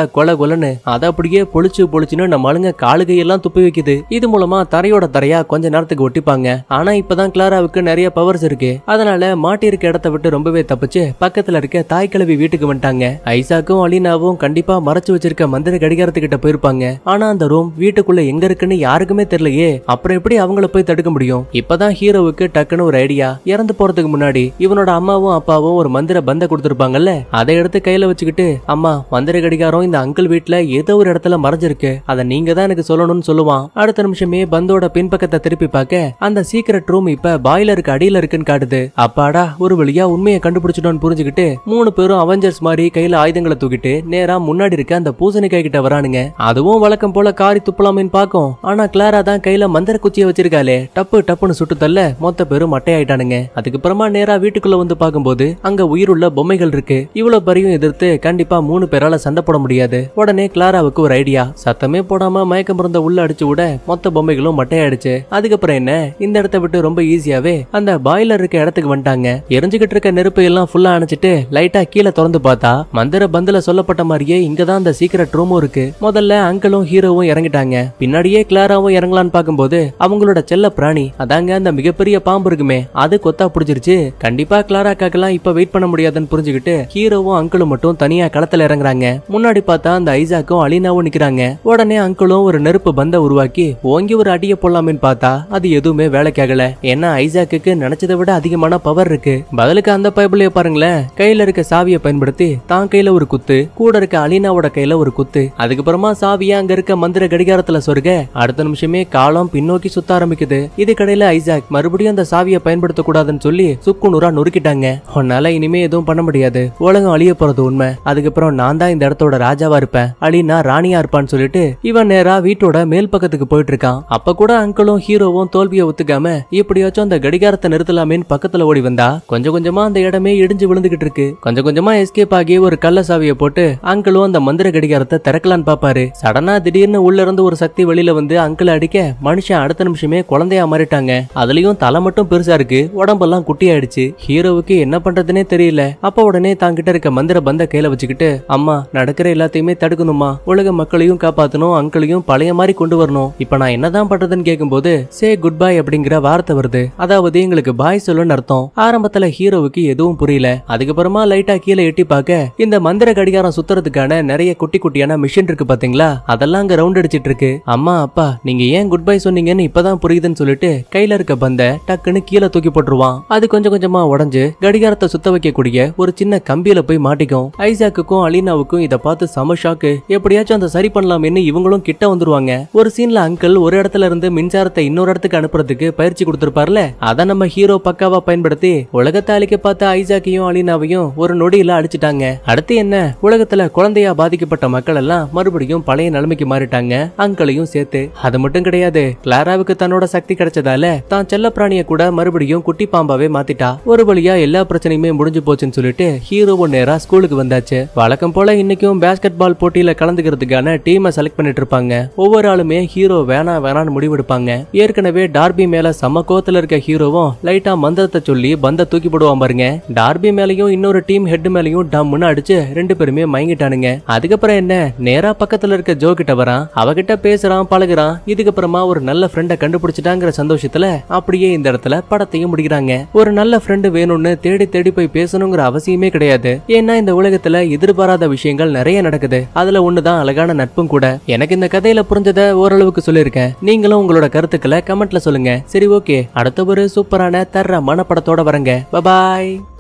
கொலன்னு அதை அப்படியே பொழிச்சு பொழிச்சுன்னு நம்ம ஆளுங்க காலுகையெல்லாம் துப்பி வைக்குது. இது மூலமா தரையோட தரையா கொஞ்ச நேரத்துக்கு ஒட்டிப்பாங்க. ஆனா இப்பதான் கிளாராவுக்கு நிறைய பவர்ஸ் இருக்கு. அதனால மாட்டி இருக்க இடத்த விட்டு ரொம்பவே தப்பிச்சு பக்கத்துல இருக்க தாய் கிழவி வீட்டுக்கு வந்துட்டாங்க. ஐசாக்கும் அலினாவும் கண்டிப்பா மறைச்சு வச்சிருக்க மந்திர கடிகாரத்துக்கிட்ட போயிருப்பாங்க. ஆனா அந்த ரூம் வீட்டுக்குள்ள எங்க இருக்குன்னு யாருக்குமே தெரியலையே. அப்புறம் எப்படி அவங்கள போய் தடுக்க முடியும்? இப்பதான் ஹீரோவுக்கு டக்குன்னு ஒரு ஐடியா. இறந்து போறதுக்கு முன்னாடி இவனோட அம்மாவும் அப்பாவும் ஒரு மந்திர பந்த கொடுத்திருப்பாங்கல்ல, அதை எடுத்து கையில வச்சுக்கிட்டு, அம்மா மந்திர கடிகாரம் இந்த அங்கிள் வீட்டுல ஏதோ ஒரு இடத்துல மறைஞ்சிருக்கு, அதை நீங்க தான் எனக்கு சொல்லணும்னு சொல்லுவான். அடுத்த நிமிஷமே பந்தோட பின்பக்கத்தை திருப்பி பார்க்க அந்த சீக்ரெட் ரூம் இப்ப பாய்லருக்கு அடியில இருக்குன்னு காட்டுது. அப்பாடா, ஒரு வழியா உண்மையை கண்டுபிடிச்சிட்டோம்னு புரிஞ்சுக்கிட்டு மூணு பேரும் அவெஞ்சர்ஸ் மாதிரி கையில ஆயுதங்களை தூக்கிட்டு நேரா முன்னாடி இருக்க அந்த பூசணிக்காய் கிட்ட வரானுங்க. அதுவும் வழக்கம் போல காரி துப்பலாமேன்னு பாக்கும். ஆனா கிளாரா தான் கையில மந்திர குச்சியை வச்சிருக்காளே, டப்பு டப்புன்னு சுட்டு தள்ள மொத்த பேரும் மட்டையாயிட்டானுங்க. அதுக்கப்புறமா நேரா வீட்டுக்குள்ள வந்து பாக்கும்போது அங்க உயிருள்ள பொம்மைகள் இருக்கு. இவ்வளவு பேரையும் எதிர்த்து கண்டிப்பா மூணு பேரால சண்டை போட முடியாது. உடனே கிளாராவுக்கு ஒரு ஐடியா. சத்தமே போடாம மயக்க மருந்த உள்ள அடிச்சு விட மொத்த பொம்மைகளும் மட்டையாயிடுச்சு. அதுக்கப்புறம் என்ன, இந்த இடத்த விட்டு ரொம்ப ஈஸியாவே அந்த பாய்லர் இருக்க இடத்துக்கு வந்துட்டாங்க. எரிஞ்சுகிட்டு இருக்க நெருப்பு எல்லாம் ஃபுல்லா அணைச்சிட்டு லைட்டா கீழே திறந்து பார்த்தா மந்திர பந்துல சொல்லப்பட்ட மாதிரியே இங்கதான் அந்த சீக்ரெட் ரூமும் இருக்கு. முதல்ல அங்கிளும் ஹீரோவும் இறங்கிட்டாங்க. பின்னாடியே கிளாராவும் இறங்கலான்னு பாக்கும்போது அவங்களோட செல்ல பிராணி, அதாங்க அந்த மிகப்பெரிய பாம்பு இருக்குமே, அது கொத்தா புடிச்சிருச்சு. கண்டிப்பா கிளாரா காக்கெல்லாம் இப்ப வெயிட் பண்ண முடியாதுன்னு புரிஞ்சுக்கிட்டு ஹீரோவும் அங்கிளும் மட்டும் தனியா களத்துல இறங்குறாங்க. முன்னாடி பார்த்தா அந்த ஐசாக்கும் அலினாவும் நிக்கிறாங்க. உடனே அங்கிளும் ஒரு நெருப்பு பந்த உருவாக்கி ஓங்கி ஒரு அடிய போடலாமேன்னு பார்த்தா அது எதுவுமே வேலைக்காகல. ஏன்னா ஐசாக்கு நினைச்சதை விட அதிகமான பவர் இருக்கு. பதிலுக்கு அந்த பைபிளைய பாருங்களேன், கையில இருக்க சாவியை பயன்படுத்தி தான் கையில ஒரு குத்து, கூட இருக்க அலினாவோட கையில ஒரு குத்து, அதுக்கப்புறமா சாவியா அங்க இருக்க மந்திர கடிகாரத்துல சொருக அடுத்த நிமிஷமே காலம் பின்னோக்கி சுத்த ஆரம்பிக்குது. இது கடையில ஐசாக் மறுபடியும் அந்த சாவியை பயன்படுத்த கூடாதுன்னு சொல்லி சுக்குநூறா நொறுக்கிட்டாங்க. உன்னால இனிமே எதுவும் பண்ண முடியாது, உலகம் அழிய போறது உண்மை, அதுக்கப்புறம் நான் தான் இந்த இடத்தோட ராஜாவா இருப்பேன், அலினா ராணியா இருப்பான்னு சொல்லிட்டு இவன் நேரா வீட்டோட மேல் பக்கத்துக்கு போயிட்டு இருக்கான். அப்ப கூட அங்கிளும் ஹீரோவும் தோல்வியை ஒத்துக்காம எப்படியாச்சும் அந்த கடிகாரத்தை நிறுத்தலாமேன்னு பக்கத்துல ஓடி வந்தா கொஞ்சம் கொஞ்சமா அந்த இடமே இடிஞ்சு விழுந்துகிட்டு இருக்கு. கொஞ்சம் கொஞ்சமா எஸ்கேப் ஆகி ஒரு கள்ள சாவியை போட்டு அங்கிளும் அந்த மந்திர கடிகாரத்தை திறக்கலான்னு பாப்பாரு. சடனா திடீர்னு உள்ள இருந்து ஒரு சக்தி வெளியில வந்து அங்கிள் அடிக்க மனுஷன் அடுத்த நிமிஷமே குழந்தையா மாறிட்டாங்க. அதுலயும் தலை மட்டும் பெருசா இருக்கு, உடம்பெல்லாம் குட்டி ஆயிடுச்சு. ஹீரோவுக்கு என்ன பண்றதுனே தெரியல. அப்ப உடனே தாங்கிட்ட இருக்க மந்திர பந்த கையில வச்சுக்கிட்டு, அம்மா நடக்கிற எல்லாத்தையுமே தடுக்கணுமா, உலக மக்களையும் காப்பாத்தணும், அங்கிளையும் பழைய மாதிரி கொண்டு வரணும், இப்ப நான் என்னதான் பண்றதுன்னு கேட்கும்போது சே குட் பை அப்படிங்கிற வார்த்தை வருது. அதாவது எங்களுக்கு பாய் சொல்லுன்னு அர்த்தம். ஆரம்பத்துல ஹீரோவுக்கு எதுவும் புரியல. அதுக்கப்புறமா லைட்டா கீழே எட்டி பார்க்க இந்த மந்திர கடிகாரம் சுத்துறதுக்கான நிறைய குட்டி குட்டியான மிஷின் இருக்கு பாத்தீங்களா, அதெல்லாம் அங்க ரவுண்ட் அடிச்சிட்டு இருக்கு. அம்மா அப்பா நீங்க ஏன் குட் பை சொன்னீங்கன்னு இப்பதான் புரியுதுன்னு சொல்லிட்டு கையில இருக்க பந்த டக்குன்னு கீழே தூக்கி போட்டுருவான். அது கொஞ்சம் கொஞ்சமா உடஞ்சு கடிகாரத்தை சுத்த வைக்கக்கூடிய ஒரு சின்ன கம்பியில போய் மாட்டிக்கும். ஐசாக்குக்கும் அலினாவுக்கும் இத பார்த்து சம ஷாக்கு. எப்படியாச்சும் அந்த சரி பண்ணலாம்னு இவங்களும் கிட்ட வந்துருவாங்க. ஒரு சீன்ல அங்கிள் ஒரு இடத்துல இருந்து மின்சாரத்தை இன்னொரு இடத்துக்கு அனுப்புறதுக்கு பயிற்சி கொடுத்திருப்பார்ல, அத நம்ம ஹீரோ பக்காவா பயன்படுத்தி உலகத்தை அழிக்க பார்த்த ஐசாக்கையும் அலினாவையும் ஒரு நொடியில அடிச்சிட்டாங்க. அடுத்து என்ன, உலகத்துல குழந்தையா பாதிக்கப்பட்ட மக்கள் எல்லாம் மறுபடியும் பழைய நிலைமைக்கு மாறிட்டாங்க, அங்கிளையும் சேர்த்து. அது மட்டும் கிடையாது, கிளாராவுக்கு தன்னோட சக்தி கிடைச்சதால தான் செல்ல பிராணிய கூட மறுபடியும் குட்டி பாம்பாவே மாத்திட்டா. ஒரு வழியா எல்லா பிரச்சனையுமே முடிஞ்சு போச்சுன்னு சொல்லிட்டு ஹீரோவும் நேரா ஸ்கூலுக்கு வந்தாச்சு. வழக்கம் போல இன்னைக்கும் பேஸ்கெட் பால் போட்டியில கலந்துக்கிறதுக்கான டீமை செலக்ட் பண்ணிட்டு இருப்பாங்க. ஒவ்வொரு ஆளுமே ஹீரோ வேணா வேணான்னு முடிவெடுப்பாங்க. ஏற்கனவே டார்பி மேல சம கோத்துல இருக்க ஹீரோவும் லைட்டா மந்திரத்தை சொல்லி பந்த தூக்கி போடுவான் பாருங்க. டார்பி மேலையும் இன்னொரு டீம் ஹெட் மேலையும் டம்முன்னு அடிச்சு ரெண்டு பேருமே மயங்கிட்டானுங்க. அதுக்கப்புறம் என்ன, நேரா பக்கத்துல இருக்க ஜோ கிட்ட வரான், அவகிட்ட பேசுறான், பழகுறான். இதுக்கப்புறமா ஒரு நல்ல ஃப்ரெண்ட கண்டுபிடிச்சிட்டாங்கிற சந்தோஷத்துல அப்படியே இந்த இடத்துல படத்தையும் முடிக்கிறாங்க. ஒரு நல்ல ஃப்ரெண்டு வேணும்னு தேடி தேடி போய் பேசணுங்கிற அவசியமே கிடையாது. ஏன்னா இந்த உலகத்துல எதிர்பாராத விஷயங்கள் நிறைய நடக்குது. அதுல ஒண்ணுதான் அழகான நட்பும் கூட. எனக்கு இந்த கதையில புரிஞ்சத ஓரளவுக்கு சொல்லிருக்கேன். நீங்களும் உங்களோட கருத்துக்களை கமெண்ட்ல சொல்லுங்க. சரி ஓகே, அடுத்த ஒரு சூப்பரான தர்ற மனப்படத்தோட வரங்க. பை பாய்.